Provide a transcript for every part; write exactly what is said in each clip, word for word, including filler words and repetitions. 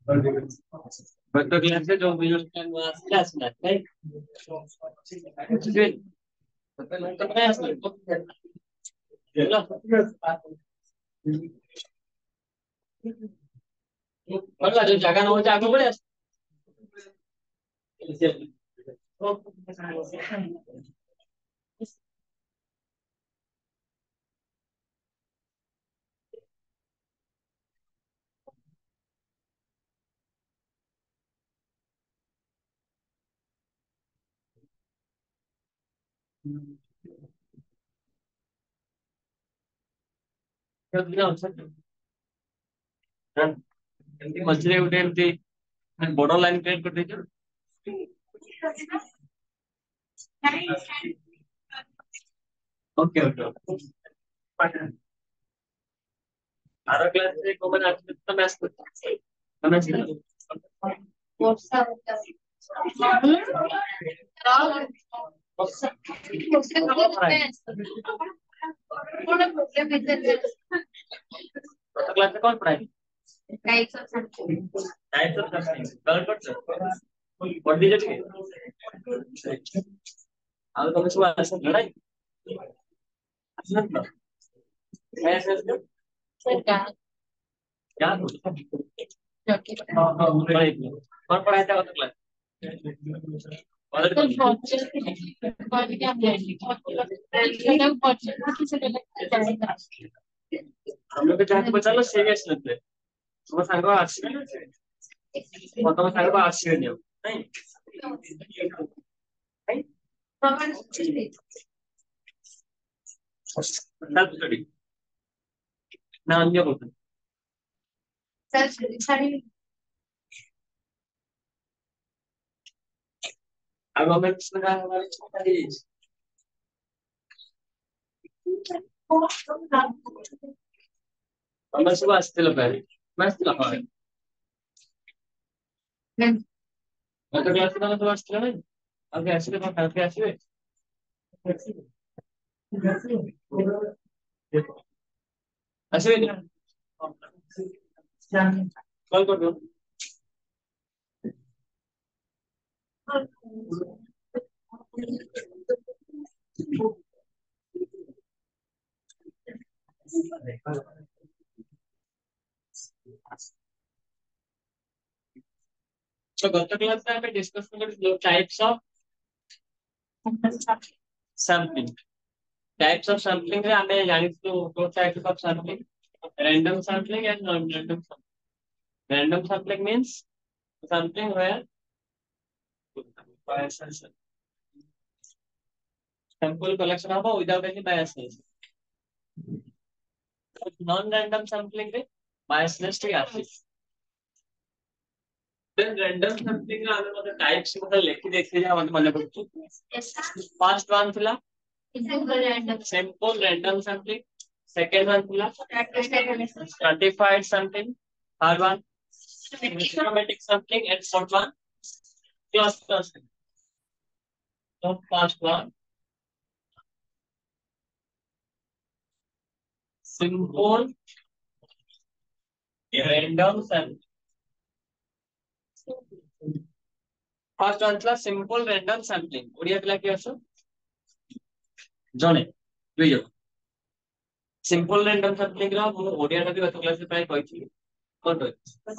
But the class is जो visual can was class ना right good तो class ना पढ़ला जो जगह ना हो जागो बोले मछली उठे एमती बॉर्डर लाइन क्रिएट कर दीजिए ओके ओके आरो क्लास से को बना तो मैच तो मैच वर्षा क्लास में कौन पढ़ाएगी types of something types of something colour कर व्हाट डिड यू आलो तो कुछ बात है लड़ाई असलन मैं ऐसे सर क्या क्या ओके कौन पढ़ाया था वो क्लास और तो कौन क्या हम लोग जाके बचा लो सीरियस लेते तुम सांगो आरसी तुम सांगो आरसी नहीं नहीं नहीं सेल्फ स्टडी ना अन्य बोलते सेल्फ स्टडी अब हमें इसमें हमारी छोटी हमें सुबह स्थिल पहले मैं स्थिल पहले मैं तो क्लास में तो स्थिल नहीं अब ऐसे तो मैं कैसे ऐसे नहीं कॉल कर दो तो गत क्लास में हमें डिस्कस करेंगे types of sampling types of sampling रे हमें जानी तो दो types of sampling random sampling and non random sampling random sampling means sampling where biases sample collection of without any biases non random sampling रे biasness टी आती then random sampling रे आने वाले types मतलब लेके देखते जाओ मतलब मतलब कुछ first one थिला simple random sampling second one थिला stratified sampling third one systematic sampling and fourth one cluster sampling so first one simple random sampling first one थिला simple random sampling ओडिया थिला कि आसो जने दुइयो सिंपल रैंडम सैम्पलिंग रा हम ओडिया रे गत क्लास रे प्राय कहिथि कोन रे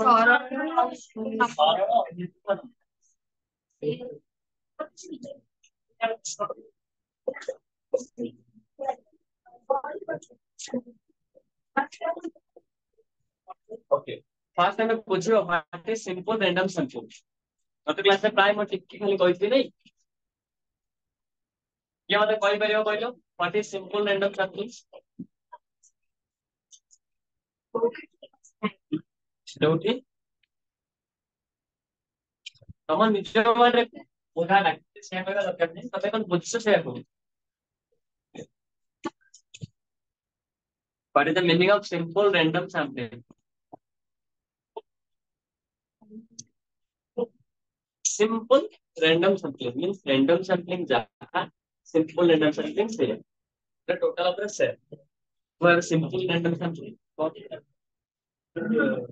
ओके फर्स्ट टाइम बुझियो what is simple random sampling गत क्लास रे प्राय म टिक खाली कहिथि नै ये मते कहि परियो कहलो what is simple random sampling जोटी तमन निश्चय माने ओधा लागते से मेरा दरकार नहीं तबे कोन बुझछ से को what is the meaning of simple random sampling simple random sampling means random sampling जहाँ simple random sampling से the total of the set where simple random sampling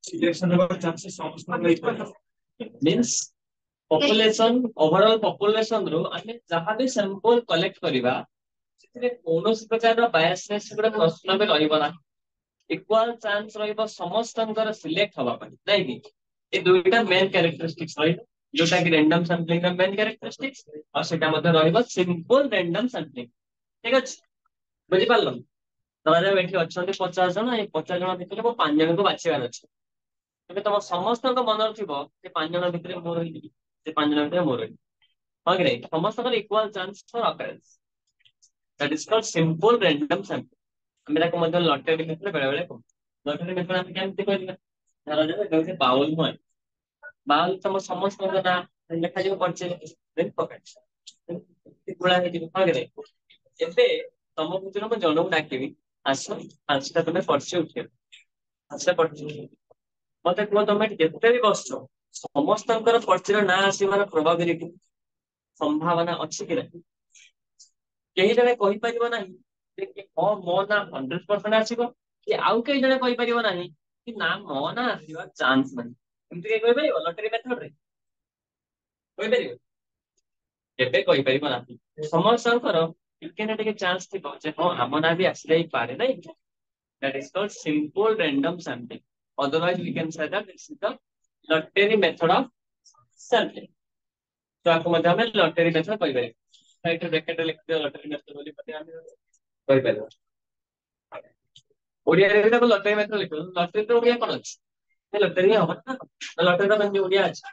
selection होगा चांसेस समस्त मींस पॉपुलेशन ओवरऑल पॉपुलेशन रो ଆମେ ଯାହା ବି sample collect करबा ସେଥିରେ କୌଣସି ପ୍ରକାର ବାୟାସନେସ୍ ଗୋଟେ ପ୍ରଶ୍ନ ବି ରହିବ ନା इक्वल चांस ରହିବ ସମସ୍ତଙ୍କର ସିଲେକ୍ଟ ହବା ପାଇଁ ନାଇଁ କି ଏ ଦୁଇଟା मेन कैरेक्टरिस्टिक्स ରହିବ जोटा कि रैंडम सैंपलिंग ର मेन कैरेक्टरिस्टिक्स और सेटा मध्ये ରହିବ सिंपल रैंडम सैंपलिंग ठीक अछि बुझि पारलो धराजाऊ एठी अछंती पचास जण ए पचास जण भितर मो पांच जण को बाछिबार अछि ଏବେ ତମ ସମସ୍ତଙ୍କ ମନରେ ଥିବ ସେ ପାଞ୍ଚ ଜଣ ଭିତରେ ମୁଁ ରହିବି ସେ ପାଞ୍ଚ ଜଣ ଭିତରେ ମୁଁ ରହିବି ହଁ କି ନାହିଁ ସମସ୍ତଙ୍କର equal chance for occurrence that is called simple random sample ଆମେ ତାକୁ ମଧ୍ୟ ଲଟେରୀ ମେଥଡ ବେଳେ ବେଳେ କହୁ ଲଟେରୀ ମେଥଡ ଆମେ କେମିତି କରିବା ଧରାଯାଉ ଏଟା ହଉଛି ବାଉଲ ନୁହେଁ ବାଉଲ ତମ ସମସ୍ତଙ୍କ ନାଁ ଲେଖାଯିବ ପଡିଛି ଦେନ୍ ପକେଟ ଗୁଳା ହେଇଯିବ ହଁ କି ନାହିଁ ଏବେ ତମ ଭିତରୁ ମୁଁ ଜଣକୁ ଡାକିବି ଆସ ପାଞ୍ଚଟା ତମେ ପର୍ଚି ଉଠେଇବ ପାଞ୍ଚଟା ପର୍ଚି मते कुह तुम जिते भी बस समस्तଙ୍କର पर्चीर ना आसवर प्रोबाबिलिटी संभावना अच्छी कि नहीं कहीं जने कहि परिबो नाही कि हां मो ना हंड्रेड परसेंट आसीबो कि आउ कहीं जने कहि परिबो नाही कि ना मो ना आसीबा चांस नाही एमति के कहि परिबो लॉटरी मेथड रे कहि परिबो केबे कहि परिबो नाही समस्तଙ୍କର ଟିକେ ନା ଟିକେ चांस थिबो जे हां हम ना भी आसी जाई पारे नाही that is called simple random sampling otherwise we can say that this is the lottery method of sampling तो आपको मध्य में लॉटरी मेथड कहि पारे राइट ब्रैकेट लिख दियो लॉटरी मेथड बोली पते हम कहि पारे ओडिया रे तो लॉटरी मेथड लिखो लॉटरी तो ओडिया कोन अछि ए लॉटरी हम ना लॉटरी तो बंदी ओडिया अछि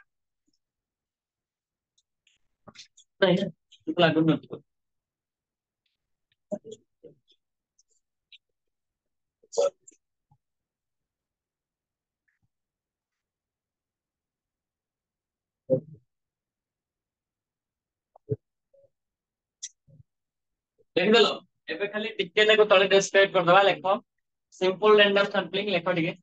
नहीं है तो लागू न तो देख देलो एबे खाली टिके लेको तळे डिस्क्राइब कर दवा लेखो सिंपल रैंडम सैंपलिंग लेखो ठीक है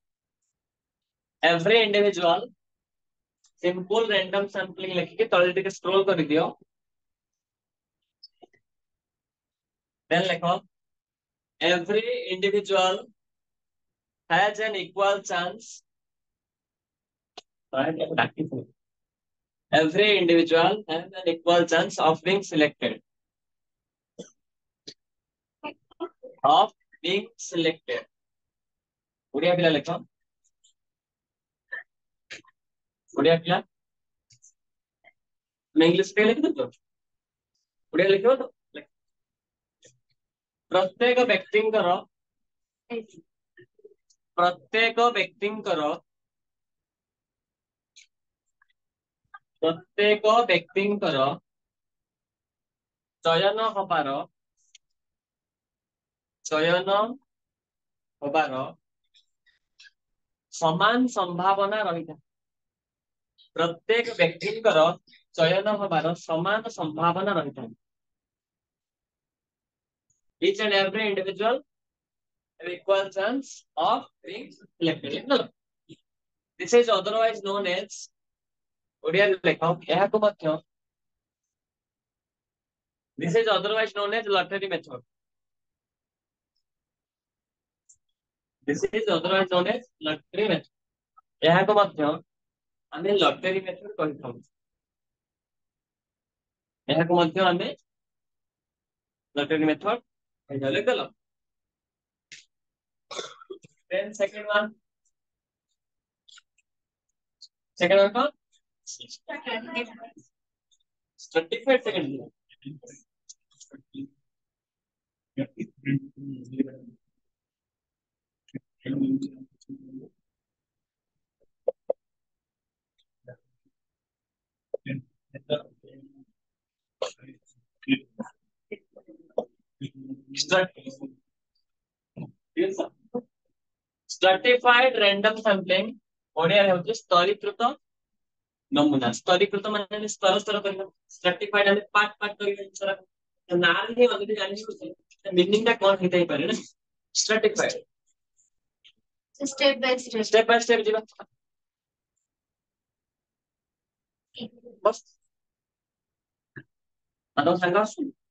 every individual simple random sampling लिख के तळे टिके स्क्रॉल कर दियो देन लेखो every individual has an equal chance every individual has an equal chance of being selected of being selected Odia पिला लेखो ओडिया पिला मैं इंग्लिश पे लिख दो ओडिया लिखो तो प्रत्येक व्यक्तिंकर प्रत्येक व्यक्तिंकर प्रत्येक व्यक्तिंकर चयन हबार चयन हबार समान संभावना रही था प्रत्येक व्यक्तिंकर चयन हबार समान संभावना रही था each and every individual have equal chance of being selected this is otherwise known as Odia लेखो यह को मध्य this is otherwise known as lottery method this is otherwise known as lottery method यह को मध्य हमें लॉटरी मेथड कहि थाउ यह को मध्य हमें lottery method कहि ले गलो then second one second one का certified second stratified random sampling Odia होची स्तरीकृत नमूना स्तरीकृत माने स्तर स्तर कर स्ट्रैटिफाइड हम पार्ट पार्ट कर सर नाम ही अलरेडी जानि छी मीनिंग ता कोन हेतै पारे ना stratified step by step step by step जीवा बस अदो सांगा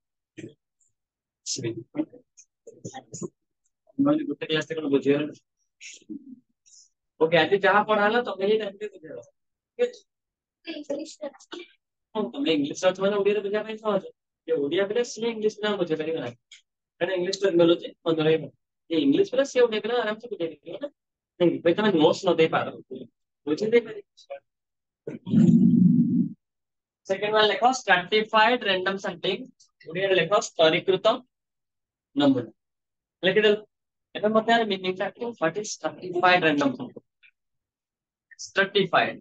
मैं गोटे क्लास तक बुझियो ओके आज जहाँ पढ़ा ना तुम्हें ही टाइम पे बुझेगा ठीक है हाँ तुम्हें इंग्लिश अच्छे ମାନେ ଓଡ଼ିଆରେ ବୁଝିବା ପାଇଁ ସହଜ ଯେ ଓଡ଼ିଆ ପିଲା ସିଏ ଇଂଲିଶ ପିଲା ବୁଝିପାରିବେ ନାହିଁ କାରଣ ଇଂଲିଶ ପିଲା ମିଳୁଛି ମନେ ରହିବ ଯେ ଇଂଲିଶ ପିଲା ସିଏ ଓଡ଼ିଆ ପିଲା ଆରାମସେ ବୁଝେଇପାରିବେ ନା नहीं भाई तुम्हें नोट्स न दे पा रहा हूँ मुझे दे सेकंड वन लिखो स्ट्रैटिफाइड रैंडम सैंपलिंग ओडिया रे लिखो स्तरीकृत नमूना लिख दे ଏବେ ମତେ ଆର ମିନିଂ ଟା କୁହ what is stratified random sampling stratified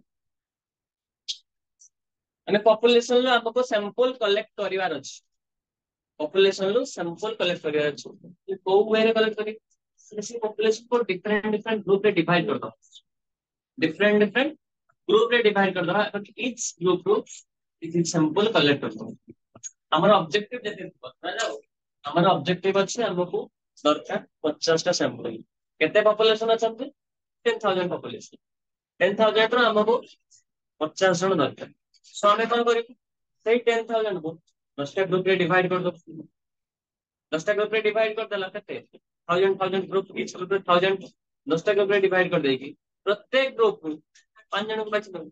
ଆମେ population ରୁ ଆମକୁ sample collect କରିବାର ଅଛି population ରୁ sample collect କରିବାର ଅଛି କୋଉ वे ରେ collect କରି ସେ population को different different group ରେ divide कर दो different different group रे divide कर दो but each group ରୁ କିଛି sample collect कर दो ଆମର objective ଯେତେ ବୁଝାଯାଉ ଆମର objective ଅଛି ଆମକୁ ଦରକାର ପଚାଶ ଟା sample କେତେ population ଅଛନ୍ତି ten thousand population ten thousand ରୁ ଆମକୁ ପଚାଶ ଜଣ ଦରକାର ସो ଆମେ କଣ କରିବୁ ସେଇ ten thousand को ଦଶଟା ଗ୍ରୁପ ରେ divide कर दो दसटा ग्रुप रे डिवाइड कर देला केते thousand thousand group each group रे थाउजेंड दसटा ग्रुप रे डिवाइड कर देगी प्रत्येक ग्रुप को पांच जन को बाछि दो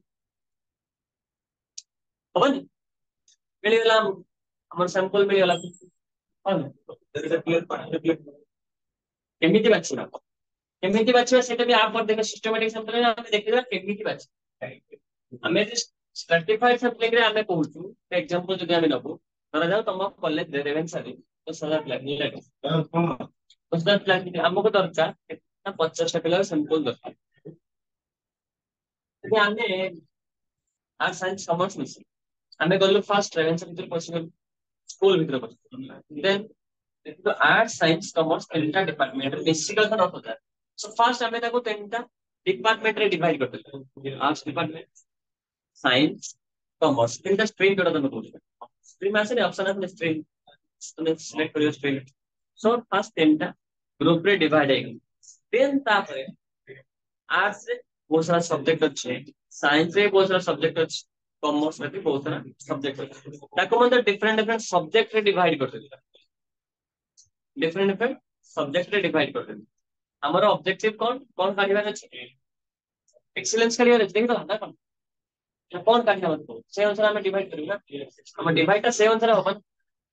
होबनी मिली गला हमर सैंपल मिली गला हां केमिति बाछिना केमिति बाछिबा सेटा भी आप पर देखो सिस्टमैटिक सैंपल रे हम देखिबा केमिति बाछि हमें स्ट्रैटिफाइड सैंपलिंग रे हमें कहूछु एग्जांपल जदि हमें नबो धरा जाओ तुम कॉलेज दे रेवेन्सा रे तो सदा प्लान नहीं उसका प्लान हमको दरकार कितना पचास टा पिला सैंपल दरकार यदि हमें आर्ट साइंस कॉमर्स मिसी हमें गलो फर्स्ट रेवेन्सा भीतर पॉसिबल स्कूल भीतर पॉसिबल देन तो आर्ट साइंस कॉमर्स तीनटा डिपार्टमेंट बेसिकल का नॉट होता है सो फर्स्ट हमें ताको तीनटा डिपार्टमेंट रे डिवाइड कर देते आर्ट्स डिपार्टमेंट साइंस कॉमर्स तीनटा स्ट्रीम जोड़ा तुम बोल स्ट्रीम आसे ऑप्शन है स्ट्रीम तुम सिलेक्ट करियो स्ट्रीम सो फर्स्ट तीनटा ग्रुप रे डिवाइड है देन तापरे आर्ट्स रे बहुत सारा सब्जेक्ट अच्छे साइंस रे बहुत सारा सब्जेक्ट अच्छे कॉमर्स रे भी बहुत सारा सब्जेक्ट अच्छे ताको मतलब डिफरेंट डिफरेंट सब्जेक्ट रे डिवाइड कर देते डिफरेंट डिफरेंट सब्जेक्ट रे डिवाइड कर देते हमारा ऑब्जेक्टिव कौन कौन काढिबार अछि एक्सीलेंस काढिबार अछि देखो ना कौन कौन काढिबार अछि से अनुसार हमें डिवाइड करियो ना हम डिवाइड ता से अनुसार होबन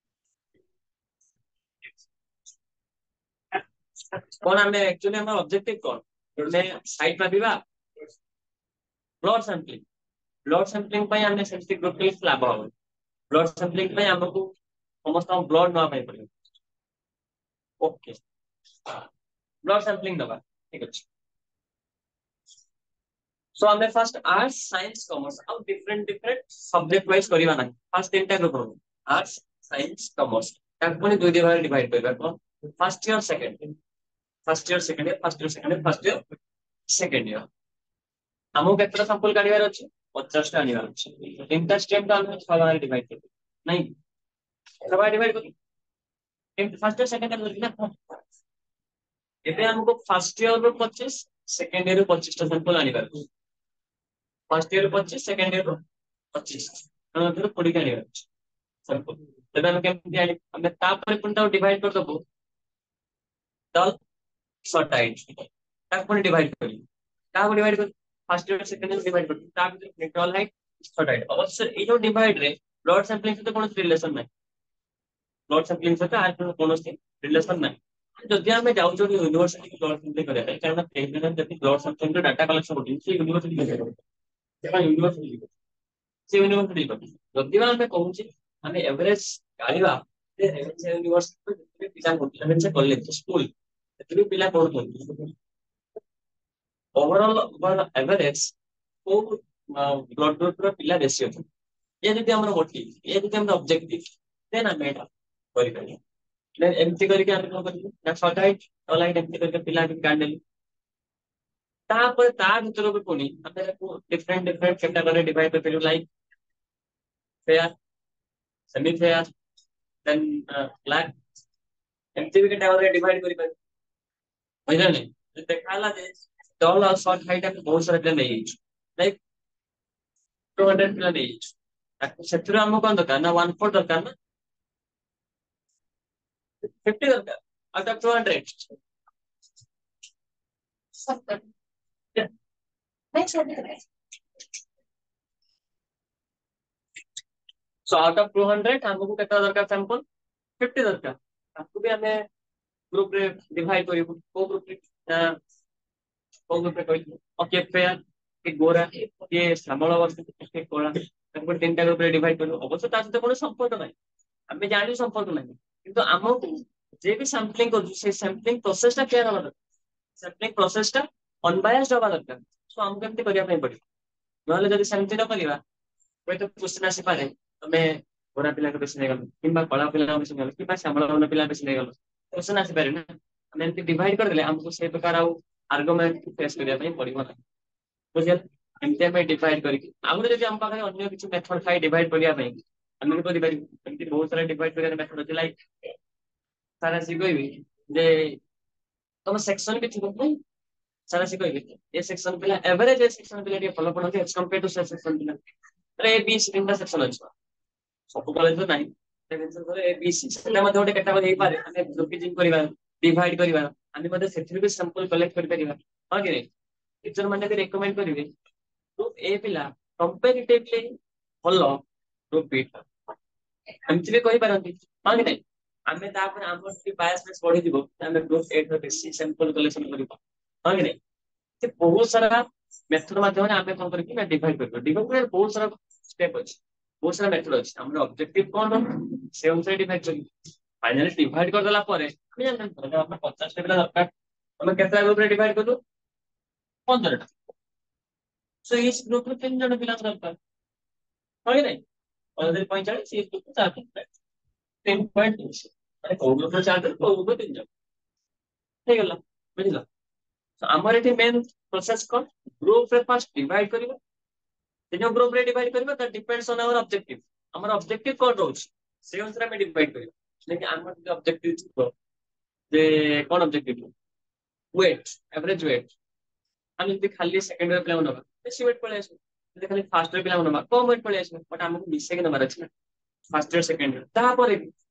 कौन हमें एक्चुअली हमारा ऑब्जेक्टिव कौन जोने साइड भाबिबा ब्लड सैंपलिंग ब्लड सैंपलिंग पई हमने सेंसिटिव ग्रुप के लाभ हो ब्लड सैंपलिंग पई हमको समस्त ब्लड नवा पई पड़ियो ओके ब्लड सैंपलिंग दबा ठीक अछि सो हमें फर्स्ट आर्ट्स साइंस कॉमर्स अब डिफरेंट डिफरेंट सब्जेक्ट वाइज करिवा ना फर्स्ट तीनटा ग्रुप रो आर्ट्स साइंस कॉमर्स ताको दुई दुई भाग डिवाइड करबा कोन first year second first year second year first year second year first year second year हमको केतना सैंपल काढिबार अछि पचास टा आनिबार अछि तीनटा स्ट्रीम का हम छह भाग डिवाइड कर नहीं छह भाग डिवाइड कर फर्स्ट ईयर सेकंड ईयर ना एबे हमको फर्स्ट ईयर रो पच्चीस सेकंड ईयर रो पच्चीस टा सैंपल आनिबार फर्स्ट ईयर पच्चीस सेकंड ईयर पच्चीस हम फिर कोडी का आनिबार अछि सैंपल तबे हम केमति आनि हम तापर पुनटा डिवाइड कर दबो तल सटाइड तापर डिवाइड करी ताको डिवाइड कर first year second year divide कर ता भीतर निकल है सटाइड अवश्य ए जो डिवाइड रे ब्लड सैंपलिंग से कोनो रिलेशन नहीं ब्लड सैंपलिंग से आर कोनो रिलेशन नहीं जदि हमें जाऊ जो यूनिवर्सिटी की ब्लड सैंपलिंग करे कारण पेशेंट जदि ब्लड सैंपलिंग रो डाटा कलेक्शन होती से यूनिवर्सिटी के सेटा यूनिवर्सिटी से यूनिवर्सिटी को जदि हमें कहूची हमें एवरेज गाड़ीबा जे रेवेन्सा यूनिवर्सिटी पिला होती रेवेन्सा कॉलेज स्कूल एतबे पिला पढुथि ओवरऑल ओवर एवरेज को ब्लड ग्रुप रो पिला बेसी होती ये जदि हमर मोटिव ये जदि हमर ऑब्जेक्टिव देन हमें एटा करि परिया देन एमटी करके हम को करियो ना सटाइट अलाइट एमटी करके पिला भी काढली तापर ता भीतर को कोनी हमें को डिफरेंट डिफरेंट कैटेगरी डिवाइड कर परियो like fair semi fair then black एमटी भी कैटेगरी डिवाइड करि परियो बुझले नहीं देखाला जे टॉल और शॉर्ट हाइट के बहुत सारे प्लेन नहीं लाइक टू हंड्रेड प्लेन नहीं सेथुरा हमको कौन दरकार ना वन फोर दरकार ना फिफ्टी दरकार out of two hundred so out of two hundred हमको केतना दरकार सैंपल फिफ्टी दरकार ताकू भी हमें ग्रुप रे डिवाइड करियो को ग्रुप रे को ग्रुप रे कहली ओके फेयर के गोरा के श्यामल वर्ष के कोला ताकू तीनटा ग्रुप रे डिवाइड करियो अवश्य ता सहित कोनो संपर्क नाही हमें जानि संपर्क नाही किंतु हमको जे भी सैंपलिंग को से सैंपलिंग प्रोसेस टा क्लियर होला सैंपलिंग प्रोसेस टा अनबायस्ड होबा दरकार सो हम केमते करिया पई पड़ी नहले जदि सेमति न करिवा कोई तो क्वेश्चन आसी पारे तमे गोरा पिला को बेसी नेगल किंबा कला पिला को बेसी नेगल किंबा श्यामल वर्ण पिला बेसी नेगल क्वेश्चन आसी पारे ना हम एमती डिवाइड कर देले हमको से प्रकार आ आर्गुमेंट फेस करिया पई पड़िबो ना बुझल एमती हमें डिवाइड करिक आउ जदि हम पाखरे अन्य किछु मेथड फाइ डिवाइड करिया पई हम को डिवाइड एमती बहुत सारा डिवाइड करिया मेथड अछि लाइक सारा सी कहबी जे तुम सेक्शन भी थिबो नहीं सारा सी कहबी ए सेक्शन पिला एवरेज ए सेक्शन पिला के फॉलो पड़ते एज कंपेयर टू सेक्शन पिला अरे ए बी सी तीनटा सेक्शन अछि सब कॉलेज तो नहीं सेक्शन करे ए बी सी सेटा मध्ये गोटे कैटेगरी हेई पारे हमें ग्रुपिंग करिवा डिवाइड करिवा हमें मध्ये सेथि भी सैंपल कलेक्ट कर परिवा हां कि नहीं टीचर माने भी रेकमेंड करिवे ग्रुप ए पिला कंपैरेटिवली भलो ग्रुप बी एमती भी कहि पारंती हां कि नहीं हमें तापर हमर की बायसनेस बढ़ी दिबो हमें ग्रुप ए रो बेसी सैंपल कलेक्शन करिवा हां कि नहीं ते बहुत सारा मेथड माध्यम हमें कोन करिक ना डिवाइड करबो डिवाइड करे बहुत सारा स्टेप अछि बहुत सारा मेथड अछि हमर ऑब्जेक्टिव कोन से अनुसार डिवाइड करी फाइनली डिवाइड कर देला परे हम जान हम अपन पचास टा दरकार हम केतना ग्रुप रे डिवाइड करू पंद्रह टा सो इस ग्रुप रे तीन जण पिला दरकार होय नै पंद्रह पैंतालीस इस ग्रुप चार जण तीन पॉइंट अरे को ग्रुप रे चार जण को ग्रुप रे तीन जण हे गेला बुझला तो हमर एठी मेन प्रोसेस कोन ग्रुप रे फर्स्ट डिवाइड करिवो जो ग्रुप रे डिवाइड करिवो that depends on our objective हमर ऑब्जेक्टिव कोन रोच से अनुसार हम डिवाइड करिवो लेकिन हमर जो ऑब्जेक्टिव छ जे कोन ऑब्जेक्टिव वेट एवरेज वेट हम यदि खाली सेकंड रे प्लान नबा बेसी वेट पळे आसे यदि खाली फर्स्ट रे प्लान नबा कम वेट पळे आसे बट हमको बीस सेकंड नंबर अछि फर्स्ट रे सेकंड रे ता परे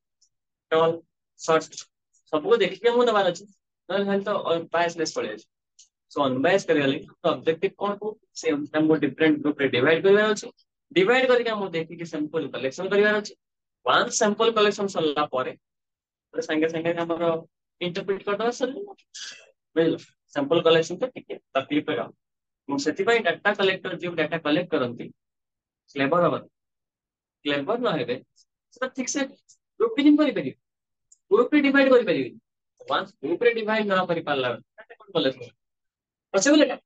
टॉल शॉर्ट सबको देखि हम नंबर अछि नहले तो बायसनेस पळे आसे सो अनबायस करिया लागि तो ऑब्जेक्टिव कोन को से हमको डिफरेंट ग्रुप रे डिवाइड करबार अछि डिवाइड करके हम देखि कि सैंपल कलेक्शन करबार अछि वन सैंपल कलेक्शन सल्ला परे तो संगे संगे हमरो इंटरप्रेट करदो सर बुझलो सैंपल कलेक्शन तो ठीक है तकलीफ है हम सेति भाई डाटा कलेक्टर जो डाटा कलेक्ट करंती क्लेवर हबन क्लेवर न हेबे सेटा ठीक से ग्रुपिंग करि परिबे ग्रुप रे डिवाइड करि परिबे वंस ग्रुप रे डिवाइड न करि पारला डाटा कोन कलेक्ट पॉसिबल है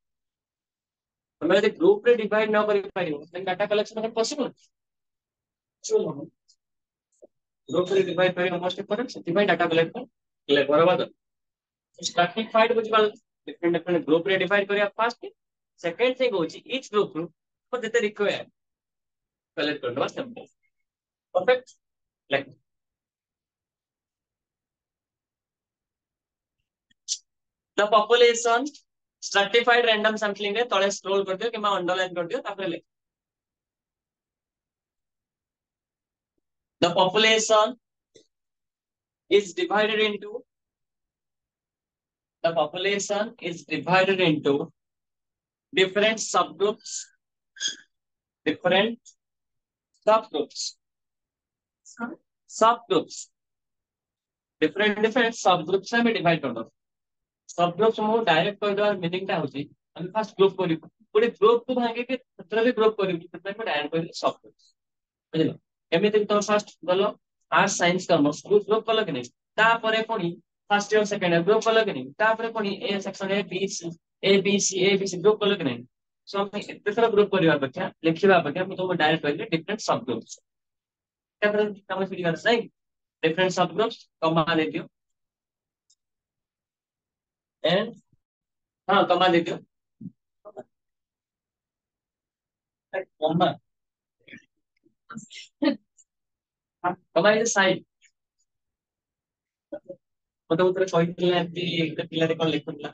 हमें यदि ग्रुप रे डिवाइड न करि पारिबो देन डाटा कलेक्शन कर पॉसिबल चलो ग्रुप रे डिवाइड करि मोस्ट इंपोर्टेंट सेति भाई डाटा कलेक्ट कर क्लेवर हबन स्टार्टिंग फाइट बुझ पाल डिफरेंट डिफरेंट ग्रुप रे डिवाइड करिया फास्ट सेकंड थिंग होची ईच ग्रुप रू फॉर देते रिक्वायर कलेक्ट करदवा simple perfect like the population stratified random sampling रे तळे स्क्रॉल कर दियो किबा अंडरलाइन कर दियो तापर ले the population is divided into the population is divided into different subgroups different subgroups subgroups different different subgroups में डिवाइड कर दो सबग्रुप्स में डायरेक्ट कर दो मीनिंग टा होची हम फर्स्ट ग्रुप करी पूरे ग्रुप को भागे के सत्र भी ग्रुप करी सत्र में डायरेक्ट कर सबग्रुप्स बुझलो एमिति तो फर्स्ट गलो arts science commerce group group कलो कि नहीं ता परे पुनी first year second year group कलो कि नहीं ता परे पुनी A section A B C A B C A B C group कलो कि नहीं सो हम एते सारा ग्रुप करिवा अपेक्षा लिखिबा अपेक्षा हम तो डायरेक्ट करिले डिफरेंट सबग्रुप्स तापर हम फिर कर सही डिफरेंट सबग्रुप्स कमा दे दियो एंड हां कमा दे दियो कमा कमा इज साइड मतलब उतरे କହିଥିଲେ ଏମିତି ଗୋଟେ ପିଲାଟେ କଣ ଲେଖୁଥିଲା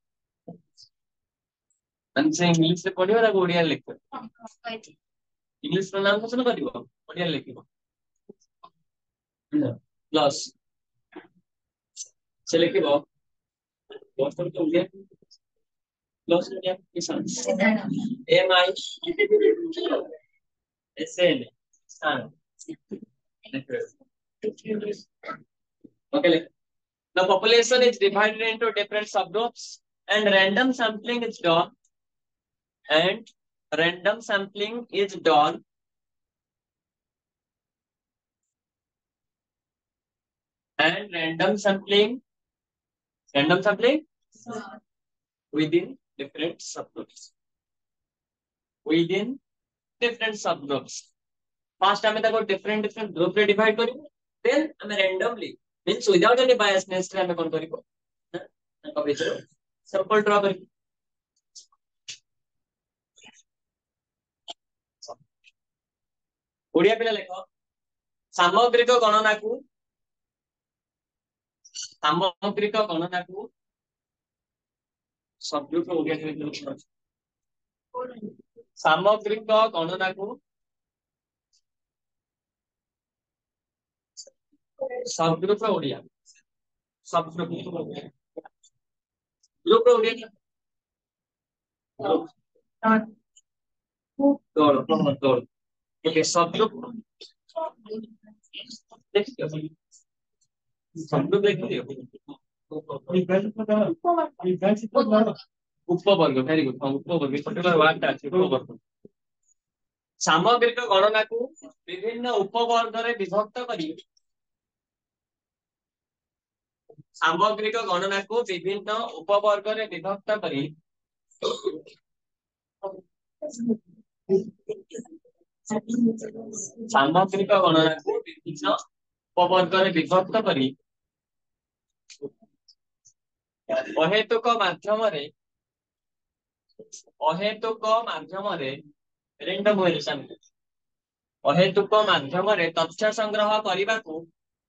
ମାନେ ସେ ଇଂଲିଶ ରେ ପଢିବ ତାକୁ ଓଡିଆରେ ଲେଖିବ इंग्लिश प्रोनाउंसिएशन करिवो ओडिया लिखिवो प्लस से लिखिवो दोस्तों तो Odia Close media is M I S N. Okay. The population is divided into different subgroups, and random sampling is done. And random sampling is done. And random sampling, random sampling within different subgroups. Within different subgroups. First, I mean, different different group रे divide करियो. Then, I mean, randomly means without any biasness रे हमें कौन करियो? Sample draw करियो. ओडिया पिला लेखो. सामग्रिक गणना को सामग्रिक गणना को सबग्रुप ओडिया के सामग्रिक गणना को subgroup Odia subgroup group Odia तोड़ तोड़ ओके सबग्रुप देखिए सबग्रुप देखिए उपवर्ग वेरी गुड उपवर्ग पर्टिकुलर वर्ड टा अछि उपवर्ग सामग्रिक गणना को विभिन्न उपवर्ग रे विभक्त करी सामग्रिक गणना को विभिन्न उपवर्ग रे विभक्त करी सामग्रिक गणना को विभिन्न उपवर्ग रे विभक्त करी अहेतुक माध्यम रे अहेतुक माध्यम रे रैंडम वेरिएशन अहेतुक माध्यम रे तथ्य संग्रह करबा को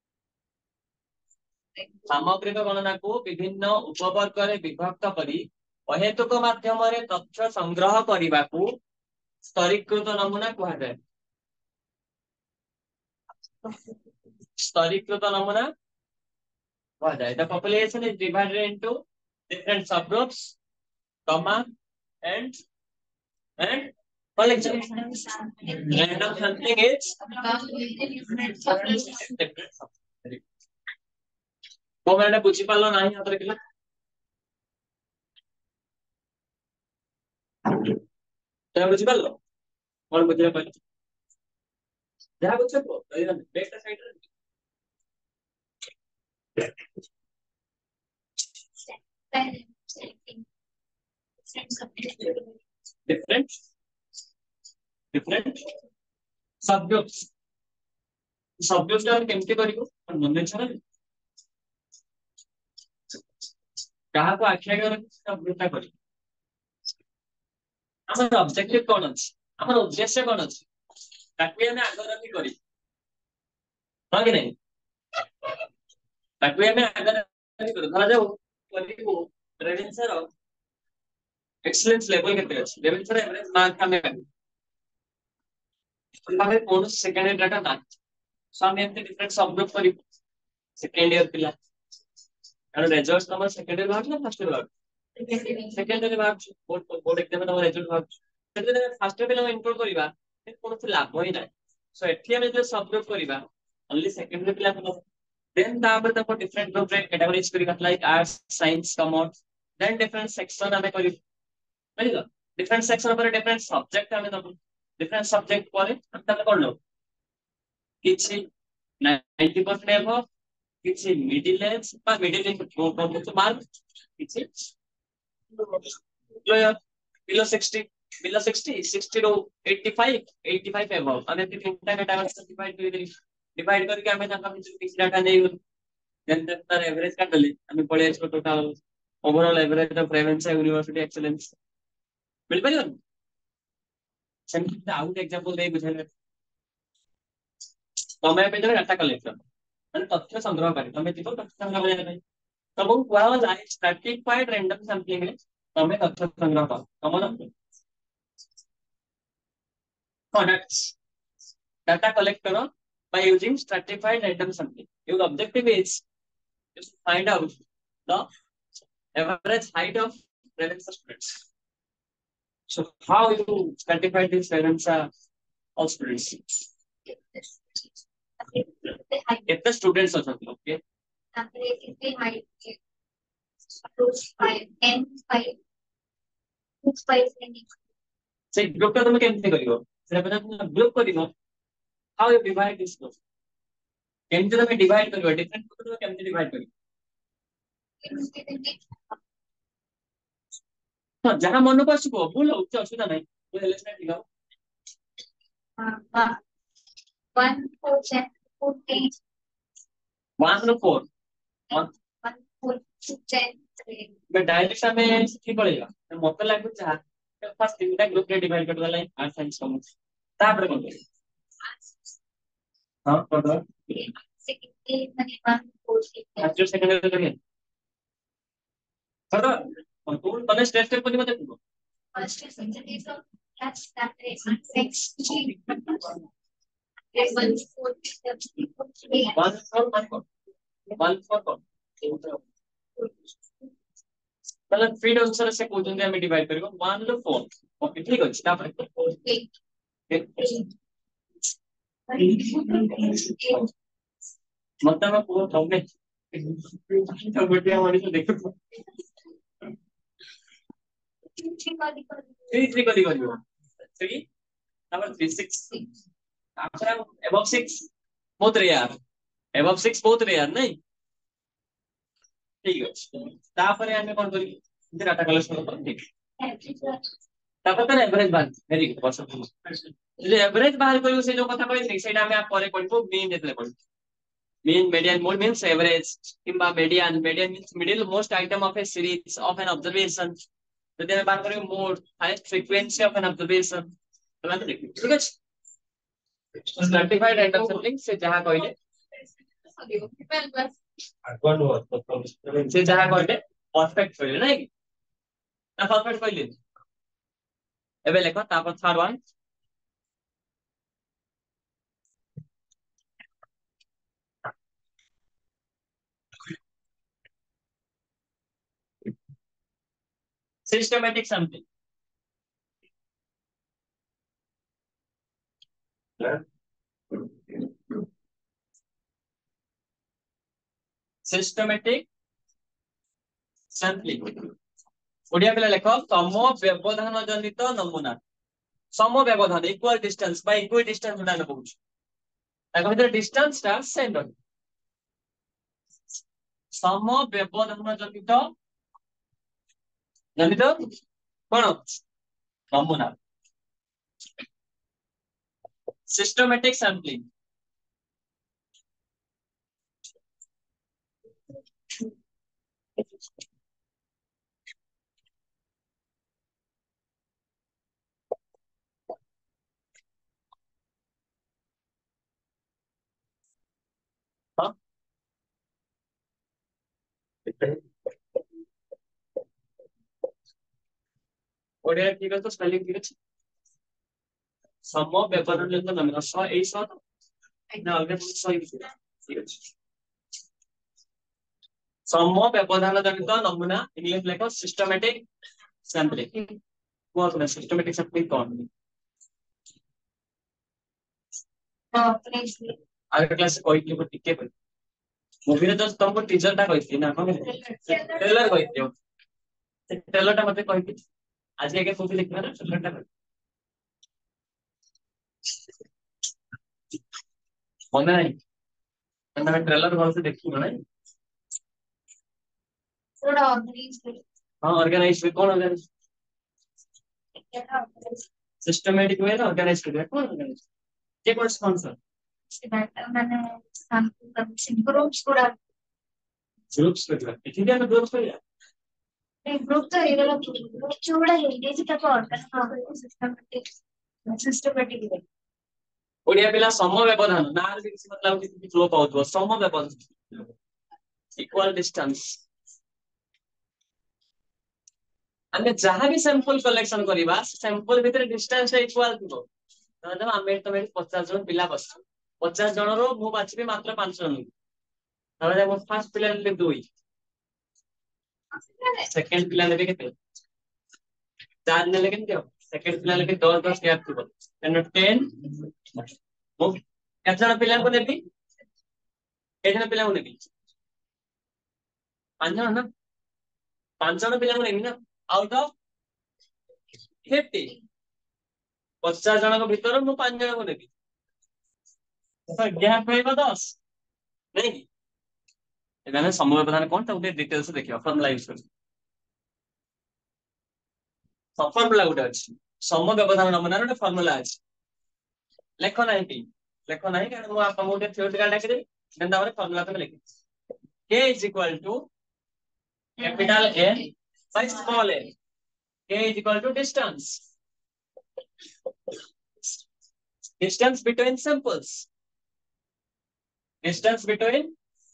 सामग्रिक गणना को विभिन्न उपवर्ग रे विभक्त करी अहेतुक माध्यम रे तथ्य संग्रह करबा को स्तरीकृत नमूना कहा जाय स्तरीकृत नमूना कहा जाय the population is divided into different subgroups comma and and collection random sampling is को मैंने पूछी पालो नहीं हाथ रखला तो पूछी पालो कौन बुझला पालो जहां बुझे को back side different different subgroups subgroups का केमते करिवो मन छना कहा को आख्या कर सबग्रुप करी हमर ऑब्जेक्टिव कोन अछि हमर उद्देश्य कोन अछि ताकि हमें आगरती करी हां कि नहीं ताकि हमें आगरती करी धरा जाऊ करिवो रेवेन्सर एक्सीलेंस लेवल केते अछि रेवेन्सर एवरेज मार्क हमें हमें कोन सेकेंड डाटा ना सम एमते डिफरेंट सबग्रुप करी सेकेंड ईयर पिला और रिजल्ट्स नंबर सेकेंड ईयर बात ना फर्स्ट ईयर बात सेकेंड ईयर बात board board exam number result बात सेकेंड ईयर फर्स्ट ईयर पिला इनक्लूड करिबा कोन से लाभ होई ना सो एठी हमें जो सबग्रुप करिबा ओनली सेकेंड ईयर पिला को देन तापर तक डिफरेंट ग्रुप रे कैटेगरीज करिबा like arts science commerce then different section हमें करी बुझलो डिफरेंट सेक्शन पर डिफरेंट सब्जेक्ट हमें दबो डिफरेंट सब्जेक्ट पर हम तक कर लो किछि ninety percent एबो किछि मिडिल एज बा मिडिल एज तो मार्क किछि below sixty below sixty sixty रो eighty-five eighty-five एबो अने तीनटा कैटेगरी डिवाइड कर देली डिवाइड करके हमें तक किछि डाटा नै देन तर एवरेज काटली हमें पळे इसको total overall average of Ravenshaw university excellence मिल पाइयो सेम आउट एग्जांपल दे बुझाले तमे पे जो डाटा कलेक्ट माने तथ्य संग्रह करी तमे जीतो तथ्य संग्रह करै नै तब कुआ जाय स्ट्रैटिफाइड रैंडम सैंपलिंग रे तमे तथ्य संग्रह कर तमन कनेक्ट्स डाटा कलेक्ट करो by using stratified random sampling your objective is to find out the average height of Ravensa students So how you quantify these parents are all students? If the students are something, okay. So group का तुम्हें कैसे करियो? सिर्फ बता तुम group करियो. How you divide this group? कैसे तुम्हें divide करियो? Different group तुम्हें कैसे divide करियो? हाँ जहाँ मनो पास को बोलो उससे असुविधा नहीं. वो एलिमेंट दिखाओ. हाँ one four ten four eight one to four one one four two ten three. मैं डायरेक्ट में क्या पड़ेगा? मैं मतलब लागू चाह फर्स्ट तीनटा ग्रुप रे डिवाइड कर देला आर्ट्स साइंस कॉमर्स तापर कोन हां कर दो सेकंड माने वन फोर फर्स्ट सेकंड रे लगे कर दो और तू तने स्टेप स्टेप कोनी मत तू first sentence of catch that is six जी one four one four one four मतलब थ्री अनुसार से कोचन में डिवाइड करेगा वन टू फोर ओके ठीक है तापर मतलब मैं पूरा थंबनेल तो बढ़िया हमारी तो देखो थ्री थ्री को दिखाओ थ्री तापर थ्री सिक्स तापर अबव सिक्स बहुत रेयर अबव सिक्स बहुत रेयर नहीं ठीक है तापर हमें कौन करी इधर डाटा कलेक्शन कर ठीक तापर तो एवरेज बात वेरी गुड बस जो एवरेज बाहर करियो से जो कथा कहै सेटा हमें आप परे पढिबो मीन जेतले पढिबो mean median mode means average किंबा median median means middle most item of a series of an observation यदि हमें बात करें mode highest frequency of an observation तो मैं देखिए ठीक है सर्टिफाइड रैंडम सैंपलिंग से जहां कहले से जहां कहले परफेक्ट कहले नहीं ना परफेक्ट कहले एबे लेखो तापर third one systematic sampling systematic sampling Odia पिला लेखो सम व्यवधान जनित नमूना सम व्यवधान equal distance by equal distance उडा कहूछ ताको भीतर डिस्टेंस टा सेम रह सम व्यवधान जनित जनित कोन नमूना सिस्टमैटिक सैंपलिंग हां ओडिया ठीक है तो स्पेलिंग ठीक है सम व्यवधान जनित नमूना स ए स ना अलग सही ठीक है सम व्यवधान जनित नमूना इंग्लिश लेखो सिस्टमैटिक सैंपलिंग वो अपना सिस्टमैटिक सैंपलिंग कौन आगे क्लास कोई के टिके पर मूवी रे तो तुमको टीचर टा कहती ना हम ट्रेलर कहती हो ट्रेलर टा मते कहती आज के मूवी देखना ना ट्रेलर टा मने नहीं मैं ट्रेलर घर से देखी ना थोड़ा ऑर्गेनाइज हां ऑर्गेनाइज कौन ऑर्गेनाइज सिस्टमैटिक वे ना ऑर्गेनाइज कर कौन ऑर्गेनाइज के कौन स्पॉन्सर मैंने ग्रुप्स ಕೂಡ ग्रुप्स कर ठीक है ना ग्रुप्स कर नहीं ग्रुप तो ये वाला ग्रुप चूड़ा है ये तक organize systematic systematic way Odia पिला सम व्यवधान ना किसी मतलब किसी फ्लो पाउथो सम व्यवधान इक्वल डिस्टेंस हमें जहां भी सैंपल कलेक्शन करबा सैंपल भीतर डिस्टेंस इक्वल थिबो तो हमें तो पचास जन पिला बस पचास जन रो मु बाछबे मात्र पाँच जन तबे मो फर्स्ट पिला ले दुई सेकंड पिला लेबे केते चार ने लेकिन दियो सेकंड पिला लेके दस दस गैप थी तेन टेन मु केते जण पिला को नेबी केते जण पिला को नेबी पांच जण ना पांच जण पिला को नेबी ना आउट ऑफ फिफ्टी पचास जन भीतर मु पांच जन को नेबी गैप रहइबो दस नहीं कि एखाने समय व्यवधान कोन त डिटेल्स देखियो फॉर्मूला यूज कर फॉर्मूला गुटे अछि समय व्यवधान नमूना रे फॉर्मूला अछि लेखो नाही कि लेखो नाही कारण मु आपन गुटे थ्योरेटिकल डाकि देबी देन तापर फॉर्मूला तमे लिखि k is equal to capital N by small n k is equal to distance distance between samples distance between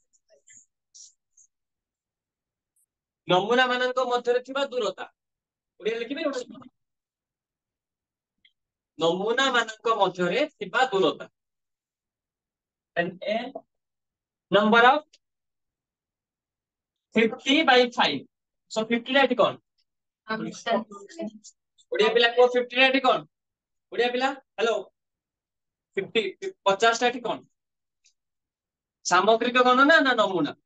नमूना मानक मध्य थिबा दूरता ओडिया लिखिबे नमूना मानक मध्य थिबा दूरता and n number of fifty by five so fifty ला कौन ओडिया पिला को fifty ला कौन ओडिया पिला हेलो fifty पचास टा कौन सामग्रिक गणना ना नमूना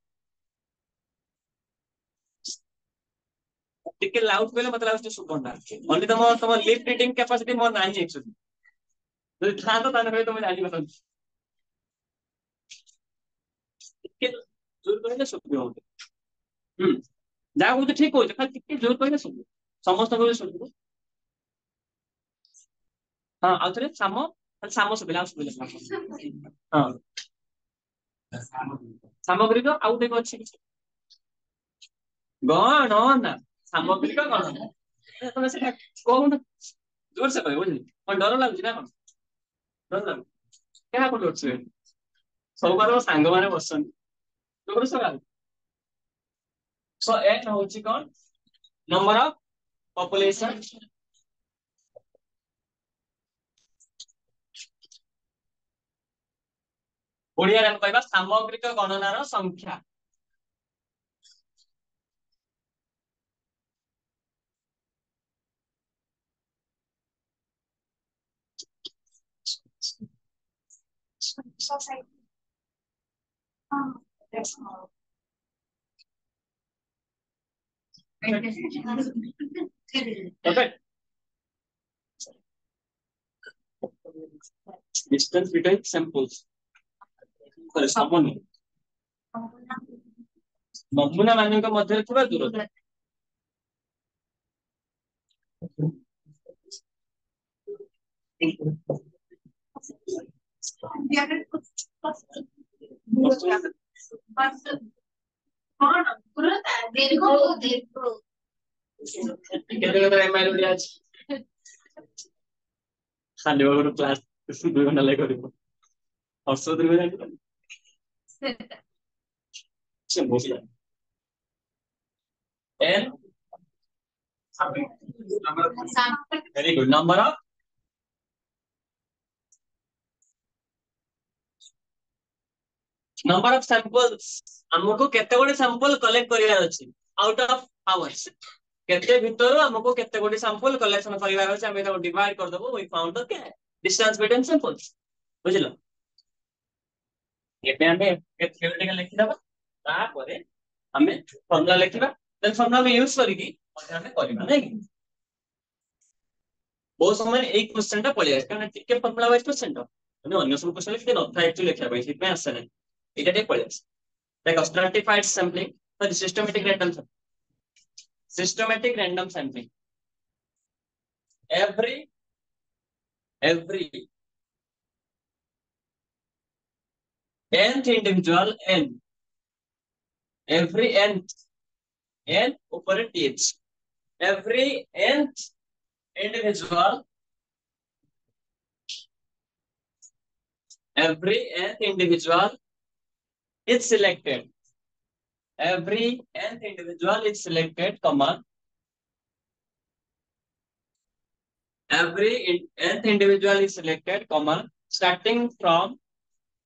टिके लाउड कहले मतलब लास्ट सुबंडा ओनली तम तम लिप रीडिंग कैपेसिटी मोर नाही एक्चुअली যদি থাকতো তাহলে হয়তো তুমি জানি পারতাম টিকে জোর কইলে শুনবে হবে হুম যা কইতে ঠিক কইছে খালি টিকে জোর কইলে শুনবে সমস্ত কইলে শুনবে हां आउथरे सामो खाली सामो सुबिला सुबिला हां सामग्री को आउट एक अछि गण ना सामग्री को गण तमे से कोन जोर से कहबो बुझली कोन डर लागुची ना कोन डर लागु क्या को डर से सब बार सांग माने बसन डर से लागु सो n होची कोन नंबर ऑफ पॉपुलेशन ओडिया रे कहबा सामग्रिक गणनार संख्या society um that's all okay distance between samples for someone नमूना मानक मध्य थिबा दूरता खाली बाबू क्लास दुई घंटा लगे करिबो हर्ष दुई घंटा से बोलिया n very good number of number of samples हमको केते गोटे सैंपल कलेक्ट करियार अछि आउट ऑफ आवर्स केते भीतर हमको केते गोटे सैंपल कलेक्शन करिवार अछि हम एटा डिवाइड कर देबो we found the K distance between samples बुझलो एबे हमें के थ्योरेटिकल लिखि दबा ता परे हमें फार्मूला लिखिबा देन फार्मूला में यूज करिकि हमें करिबा नै बहुत समय एक क्वेश्चन टा पळे कारण टिके फार्मूला वाइज क्वेश्चन टा माने अन्य सब क्वेश्चन लिखि न था एक्चुअली लिखा भाई सिट में आसे नै एटा टे पळे like stratified sampling for systematic random sampling systematic random sampling every every nth individual n every nth n over th every nth individual every nth individual is selected every nth individual is selected comma every nth individual is selected comma starting from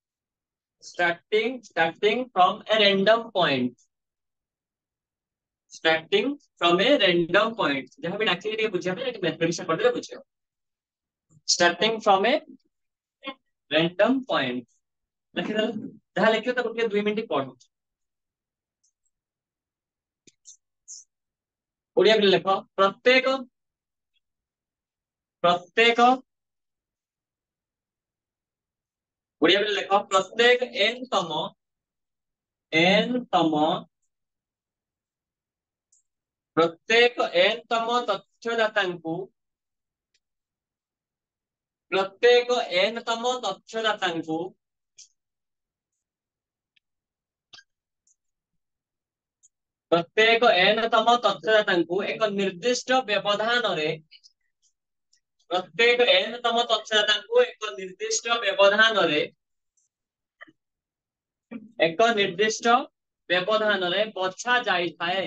starting starting from a random point starting from a random point जहां भी डाक्टिली के बुझिया पे mathematics पढ़ले बुझियो starting from a random point लिखि दल जहां लिखियो त गोटे दो मिनिट पढो ओडिया में लिखो प्रत्येक प्रत्येक ओडिया में लिखो प्रत्येक n तम n तम प्रत्येक n तम तथ्यदाताଙ୍କୁ प्रत्येक n तम तथ्यदाताଙ୍କୁ प्रत्येक n तम तथ्यदाताଙ୍କୁ एक निर्दिष्ट व्यवधान रे प्रत्येक n तम तथ्यदाताଙ୍କୁ एक निर्दिष्ट व्यवधान रे एक निर्दिष्ट व्यवधान रे बछा जाई थाए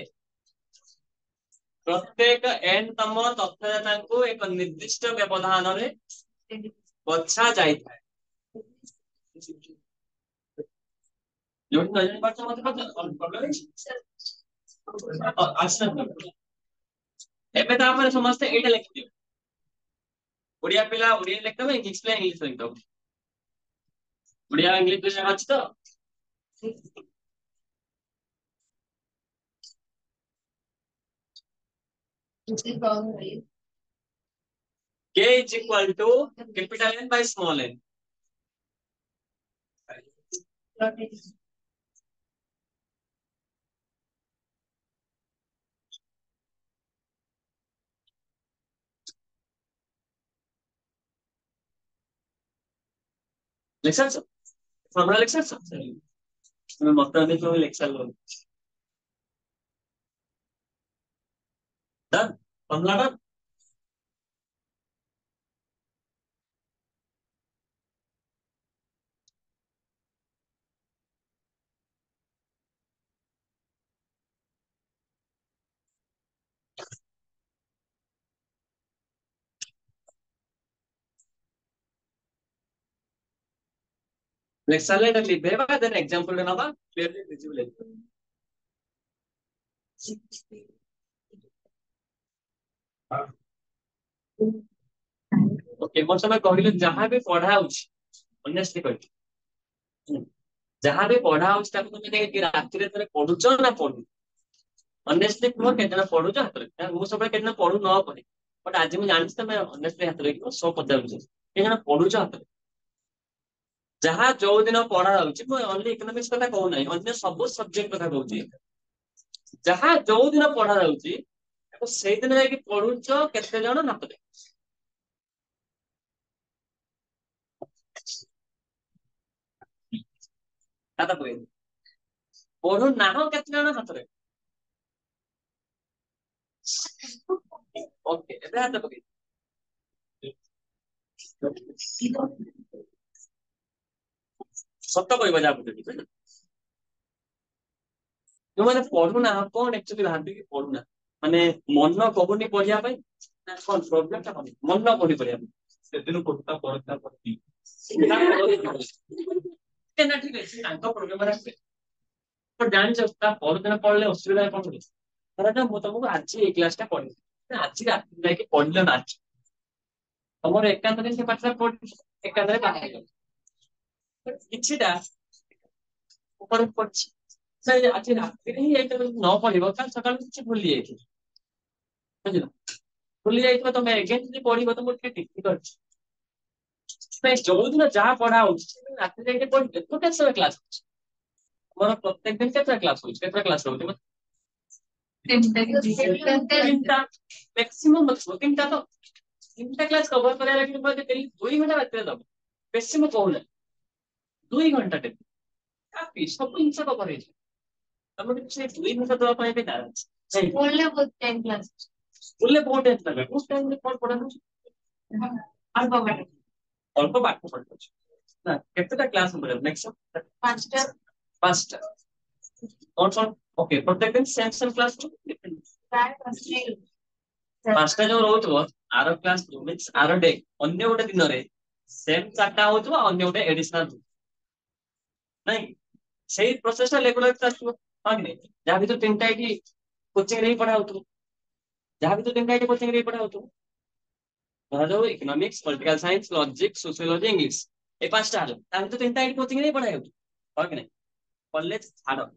प्रत्येक n तम तथ्यदाताଙ୍କୁ एक निर्दिष्ट व्यवधान रे बछा जाई थाए जोन नजर पर मत प्रॉब्लम अच्छा एबे तापर समस्त एटा लिख दियो ओडिया पिला ओडिया लिखतो इंग्लिश पिला इंग्लिश लिखतो ओडिया इंग्लिश में अछि तो k is equal to capital N by small n lecture formula lecture मैं मतलब नहीं तो लेक्चर लो डन फॉर्मूला डन लेक्चर ले लिख देबा देन एग्जांपल देनाबा क्लियरली विजिबल ओके मोर समय कहले जहां भी पढ़ा होछि ऑनेस्टली कहली जहां भी पढ़ा होछि ताको तुमे कि रात्रि रे तरे पढुचो ना पढु ऑनेस्टली कुह केतना पढुचो हातरे मु सब केतना पढु न पढे बट आज मैं जानछि त मैं ऑनेस्टली हातरे कि सौ पचास केतना पढुचो हातरे जहां जो दिन पढ़ा होछि मैं ओनली इकोनॉमिक्स कथा कहू नै अन्य सब सब्जेक्ट कथा कहूछि जहां जो दिन पढ़ा होछि तो सेई दिन जाई कि पढुचो केते जण हातरे खाता पके पढु नाहो केते जण हातरे ओके एबे हाथ पके सत्य कहबा जा बुझि जो मैंने पढ़ुना कौन एक्चुअली भाबी कि पढ़ुना माने मन कहूनी पढ़िया ପାଇଁ ना कौन प्रॉब्लम ता कौन मन पढ़ी पढ़िया से दिन कोटा पढ़ता पढ़ती केना ठीक है तांका प्रोग्राम रे तो जान सकता और दिन पढ़ले असुविधा कौन होगी पर ना मु तुमको आज ए क्लास टा पढ़ी आज रात जाके पढ़ले ना तमर एकांत दिन से पाठा पढ़ एकांत रे पाठा किछिटा ऊपर पढ़छि से आज रात रे ही एटा न पढ़िबो काल सकाळ किछि भूली जाइछि बुझिलो भूली जाइछि तो मैं अगेन যদি पढ़िबो तो मोर के डिफिकल्ट मैं जो दिन जहाँ पढ़ा होछि रात रे जाके पढ़ तो कैसे क्लास मोर प्रत्येक दिन केतना क्लास होछि केतना क्लास होछि तीनटा मैक्सिमम मतलब तीनटा तो तीनटा क्लास कवर करा लागि मते डेली दो घंटा रात रे दब बेसी म कहू ना दो घंटा टे काफी सब जिनिस कवर हे तमरे से दो घंटा दवा पाए बेटा सही बोलले बहुत टाइम क्लास बोलले बहुत टाइम लगे उस टाइम में कौन पढ़ा होछि अल्प बात अल्प बात पढ़ा ना केतेटा क्लास हमरे नेक्स्ट पांचटा पांचटा कौन कौन ओके प्रत्येक दिन सेम सेम क्लास पांचटा जो रहउतबो आरो क्लास मींस आरो डे अन्य गोटे दिन रे सेम चारटा होतबो अन्य गोटे एडिशनल नहीं सही प्रोसेस टा रेगुलर चलतो हां नहीं जहां भी तो तीनटा की कोचिंग रे पढ़ा होतो जहां भी तो तीन टाइप कोचिंग रे पढ़ा होतो धरा जाओ economics political science logic sociology English ए पांचटा हलो ताहले तो तीन टाइप कोचिंग रे पढ़ा होतो हो कि नहीं कॉलेज छाड़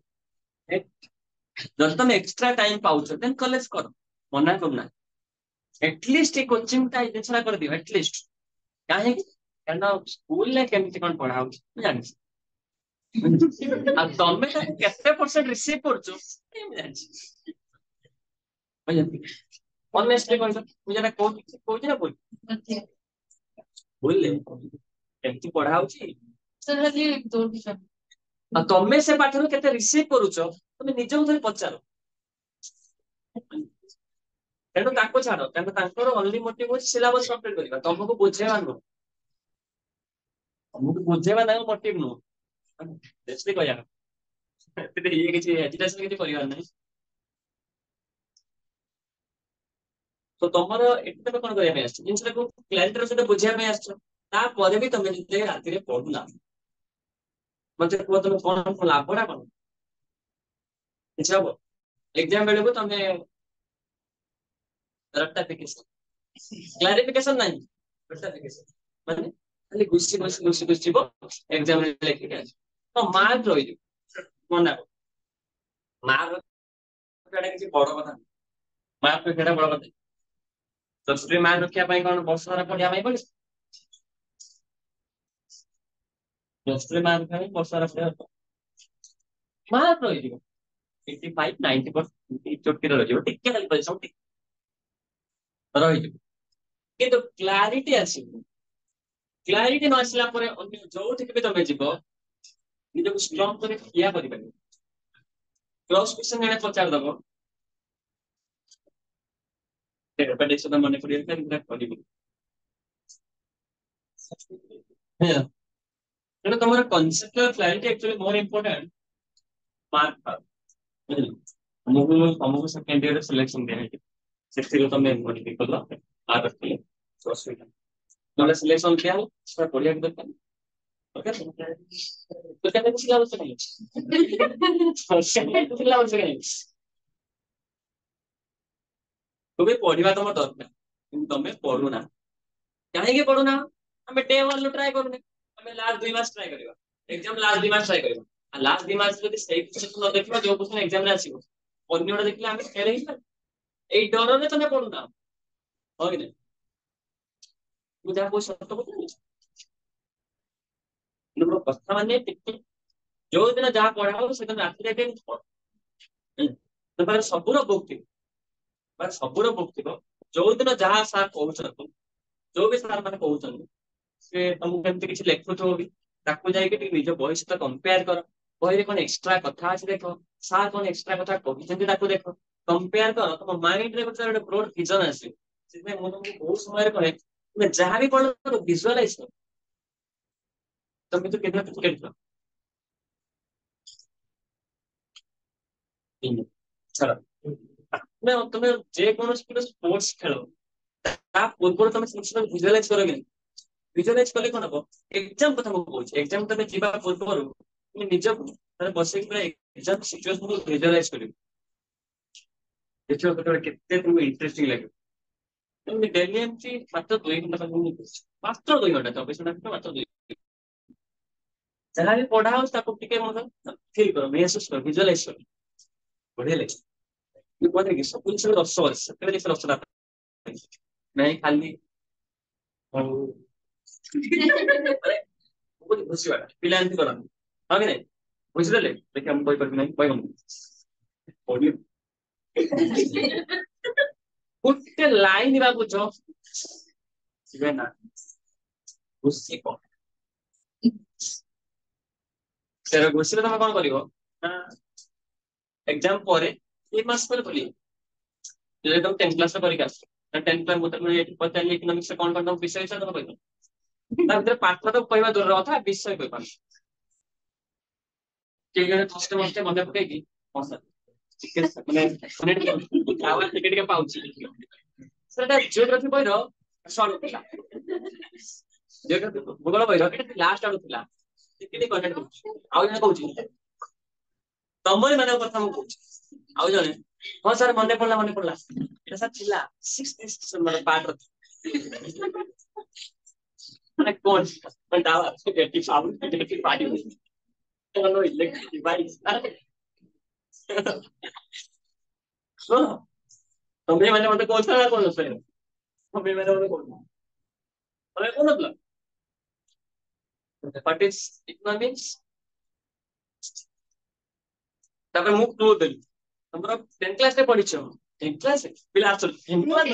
जब तुम एक्स्ट्रा टाइम पाउछ देन कॉलेज कर मना करना एटलीस्ट कोचिंग टा जिनसा कर दियो एटलीस्ट काहे कारण स्कूल ले केमति कोन पढ़ा हो जानि आ तमे केते परसेंट रिसीव करछो एम जानि बुझली ऑनेस्टली कोन मुझे ना कोन कोन ना बोल बोल ले केमति पढ़ा होची सर हली दो विषय आ तमे से पाठर केते रिसीव करूछो तमे निजो थोड़ी पचारो तेणु ताको छाड़ तेणु तांकर ओनली मोटिव होची सिलेबस कंप्लीट करबा तुमको बुझेवा न तुमको बुझेवा ना मोटिव नो बेसिक कहया ते ये किछि एजुकेशन किछि परिवार नै तो तमरो एते कोन करया पे आछ जिनसे को क्लैरिटी से बुझिया पे आछ ता परे भी तमे जे राति रे पढुना मते को तमे कोन लाभडा कोन किछ हबो एग्जाम बेले को तमे रेक्टिफिकेशन क्लैरिफिकेशन नहीं रेक्टिफिकेशन माने खाली गुस्सी गुस्सी गुस्सी गुस्सी बो एग्जाम रे लेके आछ तो मार्क रहि मना मार्क केडा किछि बड़ कथा मार्क केडा बड़ कथा तो स्ट्रीम मार्क रखिया पई कोन वर्ष सारा पढिया पई पड़ी तो स्ट्रीम मार्क पई वर्ष सारा पढिया मार्क रहि दिबो पचासी नब्बे परसेंट चोटी रहि दिबो टिके खाली परिश्रम टिके रहि दिबो किंतु क्लैरिटी आसीबो क्लैरिटी न आसला परे अन्य जो ठीक भी तमे जीवो निजो को स्ट्रांग करे किया करि पाबो क्रॉस क्वेश्चन ने पचार दबो ते प्रेडिक्शन मन पड़िया के इंटरेक्ट करिबो है तेणु तुम conceptual clarity actually more important mark तुमको तुमको सेकंड ईयर सिलेक्शन दिया है से तुम मॉडिफाई कर लो आ रखिए तो असुविधा नॉलेज सिलेक्शन किया उसका बढ़िया के दरकार ओके तो कहते कुछ लाभ से नहीं कुछ लाभ से नहीं तुम्हें पढ़िबा तुम दरकार किंतु तुम पढ़ुना काहे पढ़ुना हमें डे वन ट्राई करूने हमें लास्ट दुई मास ट्राई करबा एग्जाम लास्ट दुई मास ट्राई करबा आ लास्ट दुई मास जदी सेही क्वेश्चन न देखबा जो क्वेश्चन एग्जाम रे आसीबो अन्यडा देखले हमें फेल ही एई डर रे तने पढ़ुना हो कि नहीं मुझे कोई सत्य बता लोग कथा माने टिक जो दिन जहां पढ़ा हो से दिन रात रे के पढ़ तो पर सबुर बुक थी पर सबुर बुक थी जो दिन जहां सार कहउछन जो भी सार माने कहउछन से तुमको केमति किछि लेखुथो भी ताको जाई के निज वॉइस तो कंपेयर कर बहिरे कोन एक्स्ट्रा कथा अछि देखो सार कोन एक्स्ट्रा कथा कहिसेंति ताको देखो कंपेयर कर तुम माइंड रे गोटे ब्रॉड विजन आसी सिने मन को बहुत समय कहे तुम जहां भी पढ़ो तो विजुअलाइज कर तुम तो कितना कुछ करतो चलो मैं तुम्हें जे कोनो स्पोर्ट्स खेलो ता पूर्व तुम सिस्टम विजुअलाइज करोगे विजुअलाइज कले कोन हो एग्जाम कथा को कहूछ एग्जाम तमे जीवा पूर्व तुम निज तने बसे पूरा एग्जाम सिचुएशन को विजुअलाइज करियो देखो तो कितने तुम इंटरेस्टिंग लगे तुम डेली एमसी मात्र दो घंटा तक मात्र दो घंटा चौबीस घंटा मात्र दो जहां भी पढ़ा हो ताको टिके मतलब फील करो महसूस करो विजुअलाइज करो बढ़िया लगे ये बोले कि सब कुछ दस वर्ष केबे देखो दस ना नहीं खाली और अरे बहुत खुशी वाला पिला एंती करन हां कि नहीं बुझले देखि हम कोई पर नहीं कोई हम पढ़ियो कुछ लाइन बा बुझो सिबे ना खुशी को सेरा खुशी तमे कोन करिवो एग्जाम परे एक मास पर बोली जे तुम टेंथ क्लास परीक्षा आस टेंथ क्लास मतलब मैं पचाली इकोनॉमिक्स कौन कौन विषय से तुम कहबो ता भीतर पाठ तो कहबा दूर रहा था विषय कहबा के गने फर्स्ट मस्ते मने पके की मसा चिकन माने मिनिट आवाज टिके टिके पाउची सेटा जियोग्राफी बहिरो सॉल्व थिला जियोग्राफी भूगोल बहिरो एटा लास्ट आडू थिला टिके टिके कंटेंट आउ जने कहूची तमरे माने कथा मु कहूची आउ जने हाँ सर मन पड़ा मन पड़ा এটা স্যার ছিল सिक्स মানে পার্ট মানে কোন মানে দাও এটি সাবুন এটি পানি কোনো ইলেকট্রিক ডিভাইস তুমি মানে মতে কোন না কোন সে তুমি মানে মতে কোন মানে কোন না what is economics তারপরে মুখ ক্লোজ দেন তোমরা টেন ক্লাসে পড়িছো টেন ক্লাসে পিলা আসল টেন ক্লাসে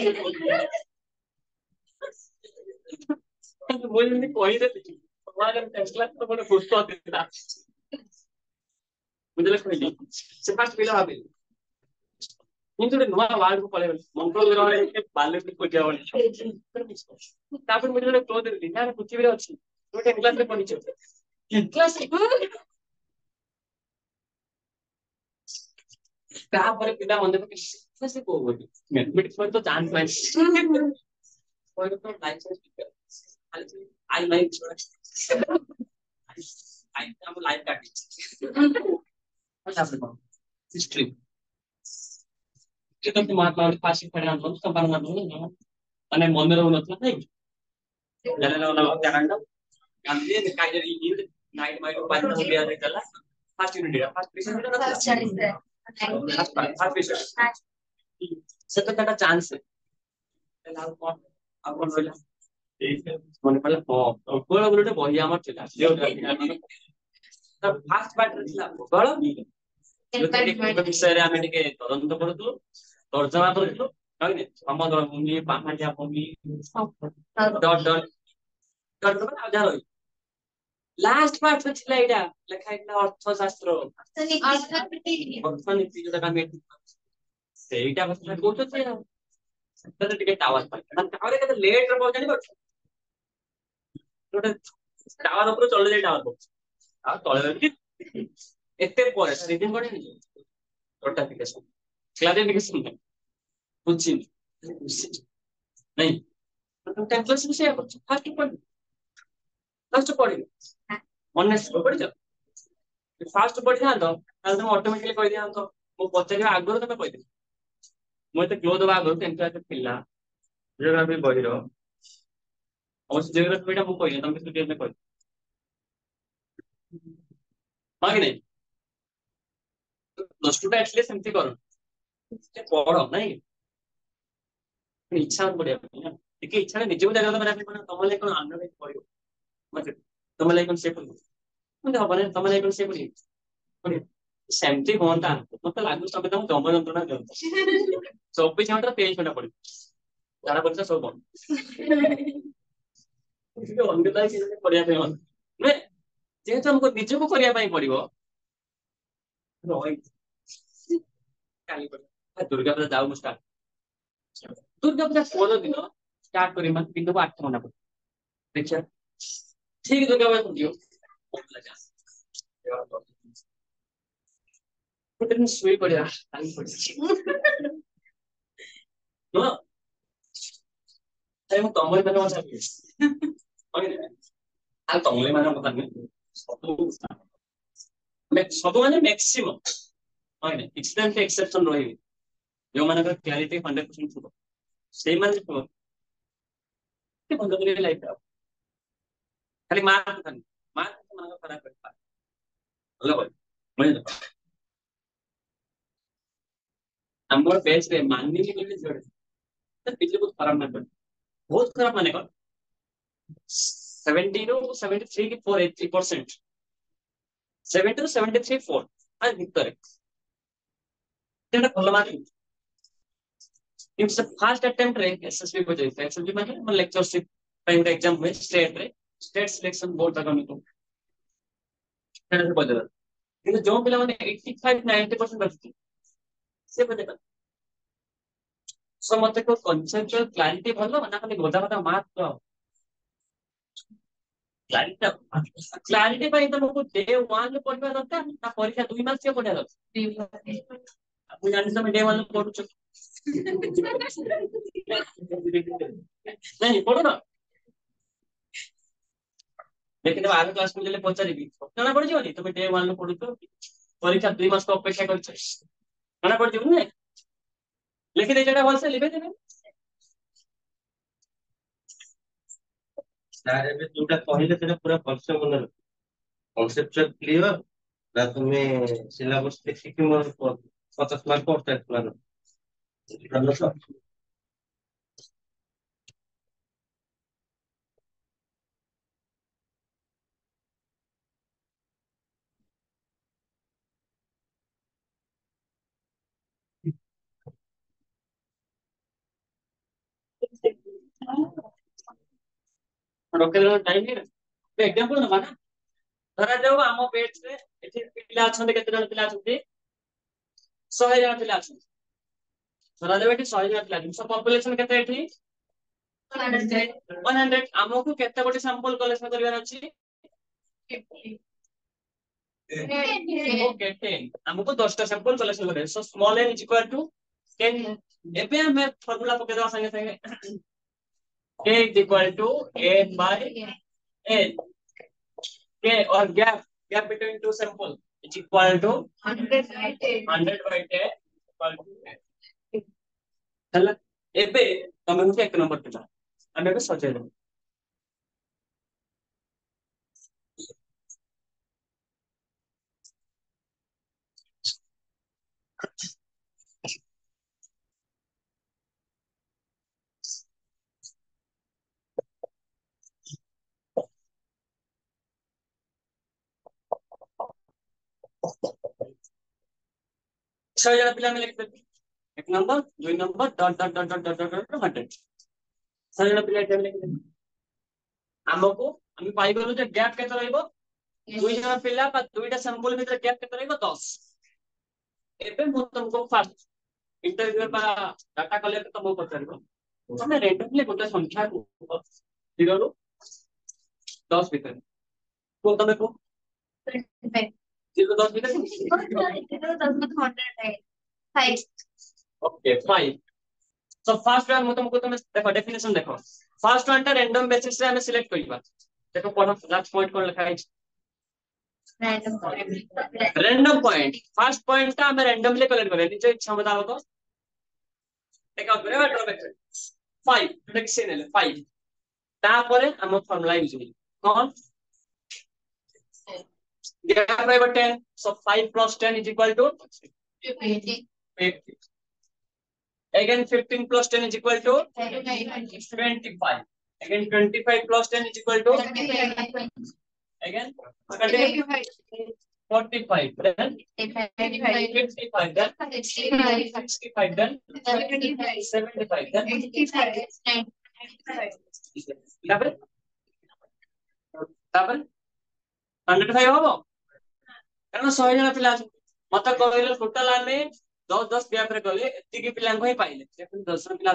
ମୁଁ ଯେମିତି କହିଦେଲି তোমার টেন ক্লাস তো ଗୋଟେ ପୁସ୍ତକ ଥିଲା ବୁଝିଲେ କହିଲି ସେ ଫାଷ୍ଟ ପିଲା ଭାବେ କିନ୍ତୁ ଗୋଟେ ନୂଆ ୱାର୍ଡକୁ ପଳେଇଗଲି ମନ୍ତ୍ର ଗ୍ରହରେ ବାଲେଶ୍ଵର ଖୋଜିବା ଭଳି ତାପରେ ମୁଁ ଯେତେବେଳେ କ୍ଲୋଜ ଦେଲି ନା ପୃଥିବୀରେ ଅଛି ତୁ ଟେନ୍ କ୍ଲାସରେ ପଢିଛ ଟେନ୍ କ୍ଲାସ ତାପରେ ପିଲା ମନେ ପକେଇ ସେ କୋଉ ବୋଲି ମ୍ୟାଥମେଟିକ୍ସ ପରେ ତ ଚାନ୍ସ ନାହିଁ କହିଲେ ତ life I like I am like that. What happened? History. Kita tuh mata udah pasti pada nonton, kapan nonton? Aneh mana orang nonton nih? Jalan orang jalan dong. Nanti ini kayak dari ini, naik main panjang dia ada jalan. Pasti ini dia, pasti bisa kita nonton. Pasti bisa. Setelah ada chance. Lalu kau, aku nolak. মনে পড়লে ভূগোল বলে বহি আমার ছিল first part ছিল ভূগোল ବିଷୟରେ ଆମେ ଟିକେ ତଦନ୍ତ କରୁଥିଲୁ ତର୍ଜମା କରୁଥିଲୁ କହିଲେ ସମୁଦ୍ର ଭୂମି ପାହାଡିଆ ଭୂମି ଡଟ ଡଟ ଡଟ ମାନେ ଆଉ ଯାହା ରହିବ ଲାଷ୍ଟ ପାର୍ଟ ଥିଲା ଏଇଟା ଲେଖା ହେଇଥିଲା ଅର୍ଥଶାସ୍ତ୍ର ଅର୍ଥନୀତି ଯୋଉଟା ଆମେ ସେଇଟା କଥା କହୁଛନ୍ତି ଆଉ ସେଥିରେ ଟିକେ ଟାୱାର ପାଇ ଟାୱାର କେତେ ଲେଟ୍ ରେ ପହଞ୍ଚାଣି ପାରୁଛୁ ଗୋଟେ ଟାୱାର ଉପରେ ଚଢି ଯାଇ ଟାୱାର ପଡୁଛି ଆଉ ତଳେ ରହିକି ଏତେ ପରେ ରିଡ଼ିଂ କରିନି ନୋଟିଫିକେସନ କ୍ଲାରିଫିକେସନ ନାହିଁ ବୁଝିନି ନାଇଁ ଟେନ୍ କ୍ଲାସ ବି ସେଇଆ କରୁଛୁ ଫାଷ୍ଟ ପଢିବି ଫାଷ୍ଟ ପଢିବି ଅନେଷ୍ଟ ପଢିଛ ଫାଷ୍ଟ ପଢିଥାନ୍ତ ତାହେଲେ ତମେ ଅଟୋମେଟିକାଲି କହିଦିଅନ୍ତ ମୁଁ ପଚାରିବା ଆଗରୁ ତମେ କହିଦେବି ମୁଁ ଏତେ କ୍ଲୋଜ ହବା ଆଗରୁ ଟେନ୍ କ୍ଲାସ ଥିଲା ଜିଓଗ୍ରାଫି ବହିର ଅବଶ୍ୟ ଜିଓଗ୍ରାଫି ବହିଟା ମୁଁ କହିଲି ତମେ କିଛି କହିଲି ହଁ କି ନାଇଁ ପ୍ଲସ ଟୁ ଟା ଆଟଲିଷ୍ଟ ସେମିତି କର ପଢ ନାଇଁ ଇଚ୍ଛା ପଢିବା ପାଇଁ ଟିକେ ଇଚ୍ଛା ନିଜକୁ ଜାଗା ମାନେ ତମ ଲାଗି କଣ ଅନ୍ୟ ଲାଗି ପଢିବ ତମ ଲାଗି କଣ ସେ ପଢିବ ହବନି ତମ ଲାଗି କଣ ସେ ପଢିବ ସେମିତି ହୁଅନ୍ତା ମତେ ଲାଗୁଛି ତମେ ତମ ଜମ ଯନ୍ତ୍ରଣା ଦିଅନ୍ତ ଚବିଶ ଘଣ୍ଟା ତେଇଶ ଘଣ୍ଟା ପଡିବ ଝାଡା ପରିସ୍ରା ସବୁ ବନ୍ଦ ପଢିବା ପାଇଁ ନୁହେଁ ଯେହେତୁ ଆମକୁ ନିଜକୁ କରିବା ପାଇଁ ପଡିବ କାଲି ଦୁର୍ଗା ପୂଜା ଯାଉ ମୁଁ ଷ୍ଟାର୍ଟ ଦୁର୍ଗା ପୂଜା ପର ଦିନ ଷ୍ଟାର୍ଟ କରି ମାନେ ଦିନକୁ ଆଠ ଘଣ୍ଟା ପଡିବ ଦେଖିବା ଠିକ ଦୁର୍ଗା ପୂଜା ପଡିବ ଗୋଟେ ଦିନ ଶୋଇ ପଡିବା କାଲି ପଡିବ ମୁଁ ତମରି ମାନେ ମଜା ଆଉ ତମରି ମାନେ କଥା ନୁହେଁ ସବୁ ସବୁ ମାନେ ମ୍ୟାକ୍ସିମମ୍ କହିଲେ କିଛି ତ ଏମିତି ଏକ୍ସେପସନ ରହିବେ ଯୋଉମାନଙ୍କର କ୍ଲାରିଟି ହଣ୍ଡ୍ରେଡ ପରସେଣ୍ଟ ଥିବ ସେଇମାନେ ଥିବ ଭଲ କରିବେ ଲାଇଫ ଆଉ ଖାଲି ମାର୍କ କଥା ନୁହେଁ ମାର୍କ ସେମାନଙ୍କ ଖରାପ କରିପାରେ ଭଲ କରି ବୁଝିଲ ଆମର ବେଚରେ ମାନିନି ବୋଲି ଝିଅଟେ ପିଲା ବହୁତ ଖରାପ ମାନେ ବହୁତ ଖରାପ ମାନେ କଣ ସେଭେଣ୍ଟି ରୁ ସେଭେଣ୍ଟି ଥ୍ରୀ କି four eight three percent seventy ରୁ ସେଭେଣ୍ଟି ଥ୍ରୀ ଫୋର ଭିତରେ ଭଲ ମାର୍କ କିନ୍ତୁ ଫାଷ୍ଟ ଆଟେମ୍ପ୍ଟ ରେ ଏସଏସବି को ଯାଇଥିଲା ଏସଏସବି ମାନେ ଆମ ଲେକ୍ଚରशिପ ପାଇଁ ଗୋଟେ एग्जाम ହୁଏ ଷ୍ଟେଟ ରେ ଷ୍ଟେଟ ସିଲେକ୍ସନ ବୋର୍ଡ ତକ ମିଟୁ ସେଟା ସେ ବଜେଇଲା କିନ୍ତୁ ଯୋଉ ପିଲାମାନେ ଏଇଟି ଫାଇଭ ନାଇଣ୍ଟି ପରସେଣ୍ଟ ରଖିଥିଲେ ସେ ବଜେଇଲା ସो ମତେ କୋ କନସେପ୍ଚୁଆଲ କ୍ଲାରିଟି ଭଲ ନା ଖାଲି ଗୋଦା ଗୋଦା ମାର୍କ କ୍ଲାରିଟି କ୍ଲାରିଟି ପାଇଁ ତମକୁ ଡେ ୱାନ୍ ରୁ ପଢିବା ଦରକାର ନା ପରୀକ୍ଷା ଦୁଇ ମାସ ପଢିବା ଦରକାର ମୁଁ ଜାଣିଛି ତମେ ଡେ ୱାନ୍ ରୁ ପଢୁଛ नहीं पढ़ो ना लेकिन आगे क्लास को जले पचारिबी जना पड़ जिवनी तुम डे वन लो पढुतो परीक्षा दुई मास को अपेक्षा करछ जना पड़ जिवनी लिखि दे जेटा भलसे लिखि देबे सारे में जोटा कहले सेटा पूरा भलसे मन कॉन्सेप्चुअल क्लियर ना तुम्हें सिलेबस देखिक मोर पचास मार्क और मार्क रोकेल टाइम नहीं एग्जांपल नबा ना धरा जाऊ आम बेच रे एठी पिला अछंते केते जण पिला अछंती सौ जण पिला अछंती धरा जाऊ एठी सौ जण पिला अछंती सो पॉपुलेशन केते एठी हंड्रेड हमको केते गोटे सैंपल कलेक्शन करबार अछि ओके टेन हमको दस टा सैंपल कलेक्शन करे so small n is equal to ten एबे हमें फार्मूला पके दवा संगे संगे k is equal to n by n k और gap gap between two sample is equal to hundred by ten equal to हला एबे तमे मुझे एक नंबर पिला हम एबे सजे दे सौ जण पिला में लिख दे एक नंबर दो number dot dot dot dot dot dot hundred सौ जण पिला टेबल लिख दे हमको हम पाई गलो जे गैप केते रहइबो दुई जण पिला बा दुईटा सैंपल भीतर गैप केते रहइबो दस एबे मु तुमको फर्स्ट इंटरव्यू बा डाटा कलेक्ट तुमको पचारिबो तमे रैंडमली गोटे संख्या को जीरो रो दस भीतर को तमे को जीरो दस भीतर okay five so first one मु तुमको तुम देखो डेफिनेशन देखो फर्स्ट वन टा रैंडम बेसिस रे हमें सिलेक्ट करिबा देखो पढ़ो लास्ट पॉइंट कोन लिखा है random point random point first point टा हमें रैंडमली कलेक्ट करे निजे इच्छा मुताबिक टेक आउट करे ड्रॉ बैक फाइव देखि से नेले फाइव ता परे हम फार्मूला यूज करी कौन गैप रहइबो ten so five plus ten is equal to fifty again fifteen plus ten is equal to twenty-five again twenty-five plus ten is equal to again forty-five then fifty-five then sixty-five then seventy-five then double double one hundred five होबो कारण सौ जण पिला मत कहले total आमे दस दस गैप रे गले एति के पिला को ही पाइले देखो दस जण पिला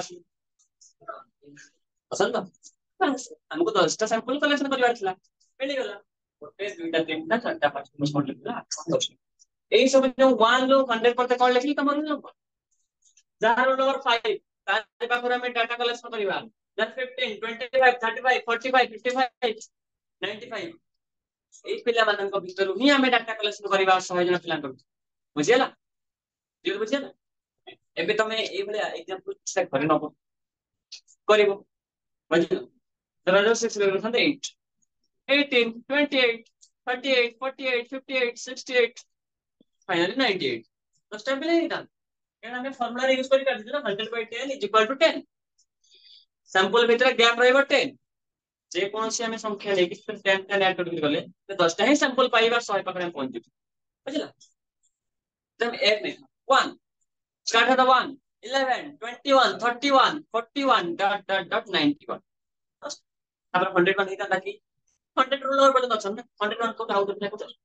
पसंद बस हमको दस टा सैंपल कलेक्शन करबार थिला मिल गेला गोटे दुईटा तीनटा चारटा पांचटा मोस्ट लिखला एई सब जो वन लो हंड्रेड परते कोन लिखली तमर नंबर जार नंबर फाइव तारे पाखर हमें डाटा कलेक्शन करबा then fifteen twenty five thirty five forty five fifty five ninety five ए पिला मानन को भीतर ही हमें डाटा कलेक्शन करबा सौ जण पिला को बुझियला जे बुझियला एबे तमे ए भले एग्जांपल चेक करि नबो करिवो बुझियला तरह six level eight eighteen twenty-eight thirty-eight forty-eight fifty-eight sixty-eight finally ninety-eight तो स्टेप ले इधर क्या हमें फार्मूला यूज करी कर दिला one hundred by ten is equal to ten sample भीतर गैप रहइबो ten जे कोन से हमें संख्या लेके फिर ten ten ऐड कर गले तो दस टा ही सैंपल पाइबा सौ पकड़े हम पहुंच जेबे बुझला तब एक नहीं one स्टार्ट होता one eleven twenty-one thirty-one forty-one dot dot dot ninety-one अब one hundred one हिता ताकि one hundred रोल और बटन अच्छा ना one hundred one को हाउ टू प्ले को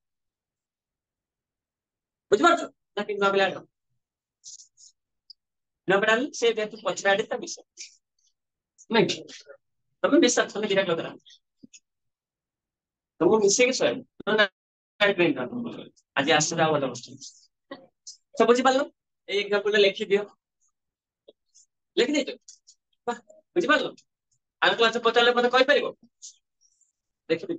बुझ पाछो ताकि ना बेला ना बेला से दे तू पछाड़ी ता विषय नहीं तब विषय थने दिरा लग रहा तो मिसे के सर ना ट्रेन कर आज आसरा वाला क्वेश्चन सब बुझी पालो ए एग्जांपल लिखि दियो लिखि दे तो बुझी पालो आरो क्लास पचाले मते कहि परिबो देखि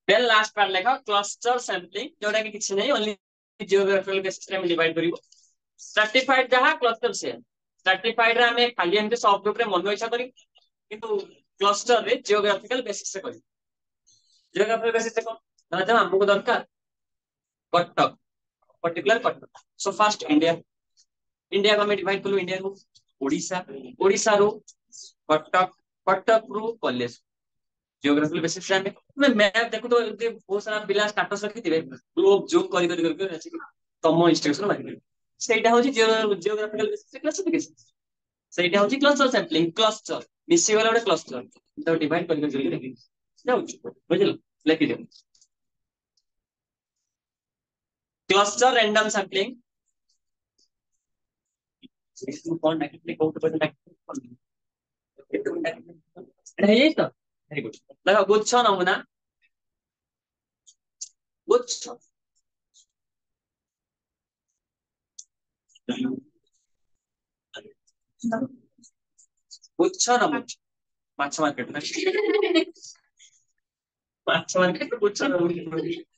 देन लास्ट पार्ट लेखा क्लस्टर सैंपलिंग जोटा कि किछि नै ओनली जियोग्राफिकल बेसिस रे हम डिवाइड करिवो स्ट्रैटिफाइड जहा क्लस्टर से स्ट्रैटिफाइड रे हमें खाली एमके सब ग्रुप रे मन इच्छा करी किंतु क्लस्टर रे जियोग्राफिकल बेसिस से करी जियोग्राफिकल बेसिस से कोन दादा हमको दरकार Cuttack particular Cuttack so first India India को हम डिवाइड करू इंडिया को ओडिसा ओडिसा रो कटक कटक रो कॉलेज जियोग्राफिकल बेसिस रे हमें मैप देखो तो बहुत सारा पिला स्टेटस रखि दिबे ग्लोब जूम करी करी करी अछि तम इंस्ट्रक्शन मारि सेटा होची जियोग्राफिकल बेसिस क्लासिफिकेशन सेटा होची क्लस्टर सैंपलिंग क्लस्टर मिसी वाला ଗୋଟେ क्लस्टर तो डिवाइड करी करी देखि जाउची बुझिलो लेखि दे क्लस्टर रैंडम सैंपलिंग इसको कौन एक्टिविटी कोड पर एक्टिविटी है ये तो वेरी गुड देखो गुच्छ नमूना गुच्छ गुच्छ नमूना माछ मार्केट में माछ मार्केट गुच्छ नमूना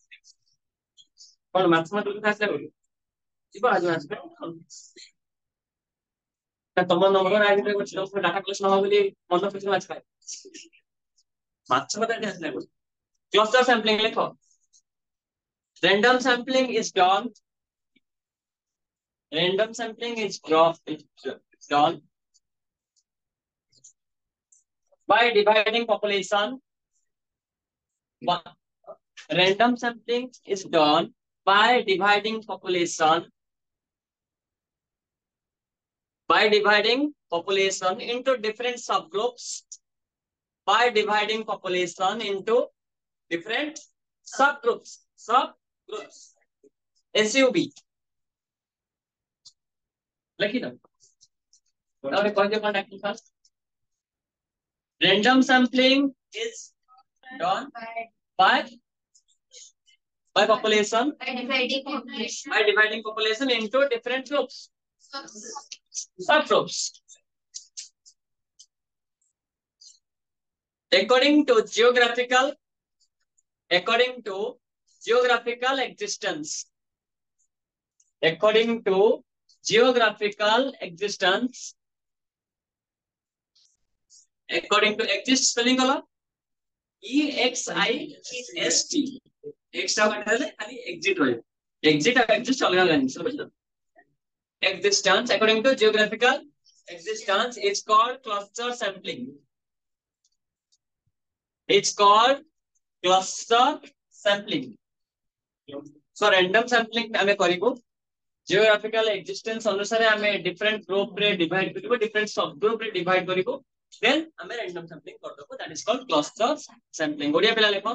कौन माछ मार्केट में आसले बोली जीवा आज आसले तम नंबर आज कुछ लोग डाटा क्लास न हो बोली मन फिक्स माछ खाए माछ मार्केट आसले बोली क्लस्टर सैंपलिंग लिखो random sampling is done random sampling is done by dividing population random sampling is done by dividing population by dividing population into different subgroups by dividing population into different subgroups subgroups S U B लिखी दो और कौन से कौन active first random sampling is done by by population by dividing population by dividing population into different groups subgroups according to geographical according to geographical existence according to geographical existence according to exist spelling कला E X I S T x का मतलब खाली exit होय exit और exist अलग अलग है समझ existence according to geographical existence is called cluster sampling it's called cluster sampling so random sampling हमें करिबो geographical existence अनुसार हमें different group रे divide करिबो different sub group रे divide करिबो then हमें random sampling कर दबो that is called cluster sampling Odia पिला लेखो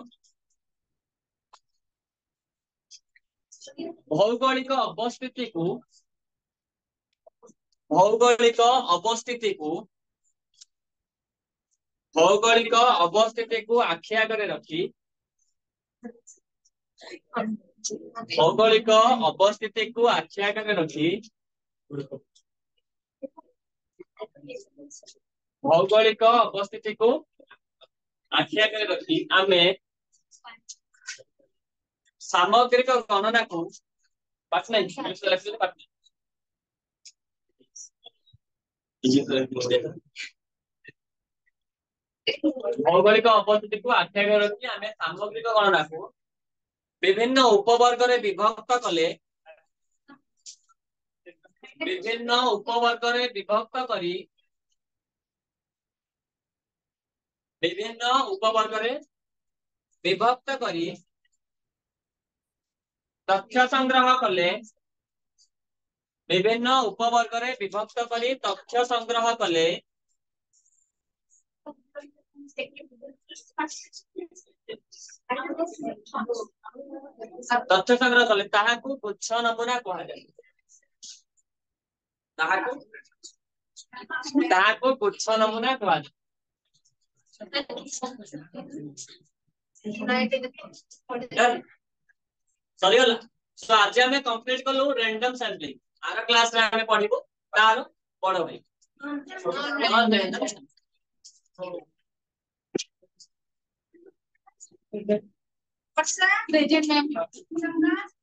भौगोलिक अवस्थिति को भौगोलिक अवस्थिति को भौगोलिक अवस्थिति को आखि आगे रखी भौगोलिक अवस्थिति को आखि आगे रखी भौगोलिक अवस्थिति को आखि आगे रखी आमे सामग्रिक गणना को पाठ नहीं भौगोलिक अवस्थिति को आखि आगे रखी आमे सामग्रिक गणना को विभिन्न उपवर्ग रे विभक्त कले विभिन्न उपवर्ग रे विभक्त करी विभिन्न उपवर्ग रे विभक्त करी तथ्य संग्रह कले विभिन्न उपवर्ग रे विभक्त करी तथ्य संग्रह कले तथ्य संग्रह कले ताहा को गुच्छ नमूना कहा जाय ताहा को ताहा को गुच्छ नमूना कहा जाय सॉरी होला सो आज हमें कंप्लीट करलो रैंडम सैंपलिंग आर क्लास रे हमें पढिबो तार बड़ भाई प्रेजेंट मैम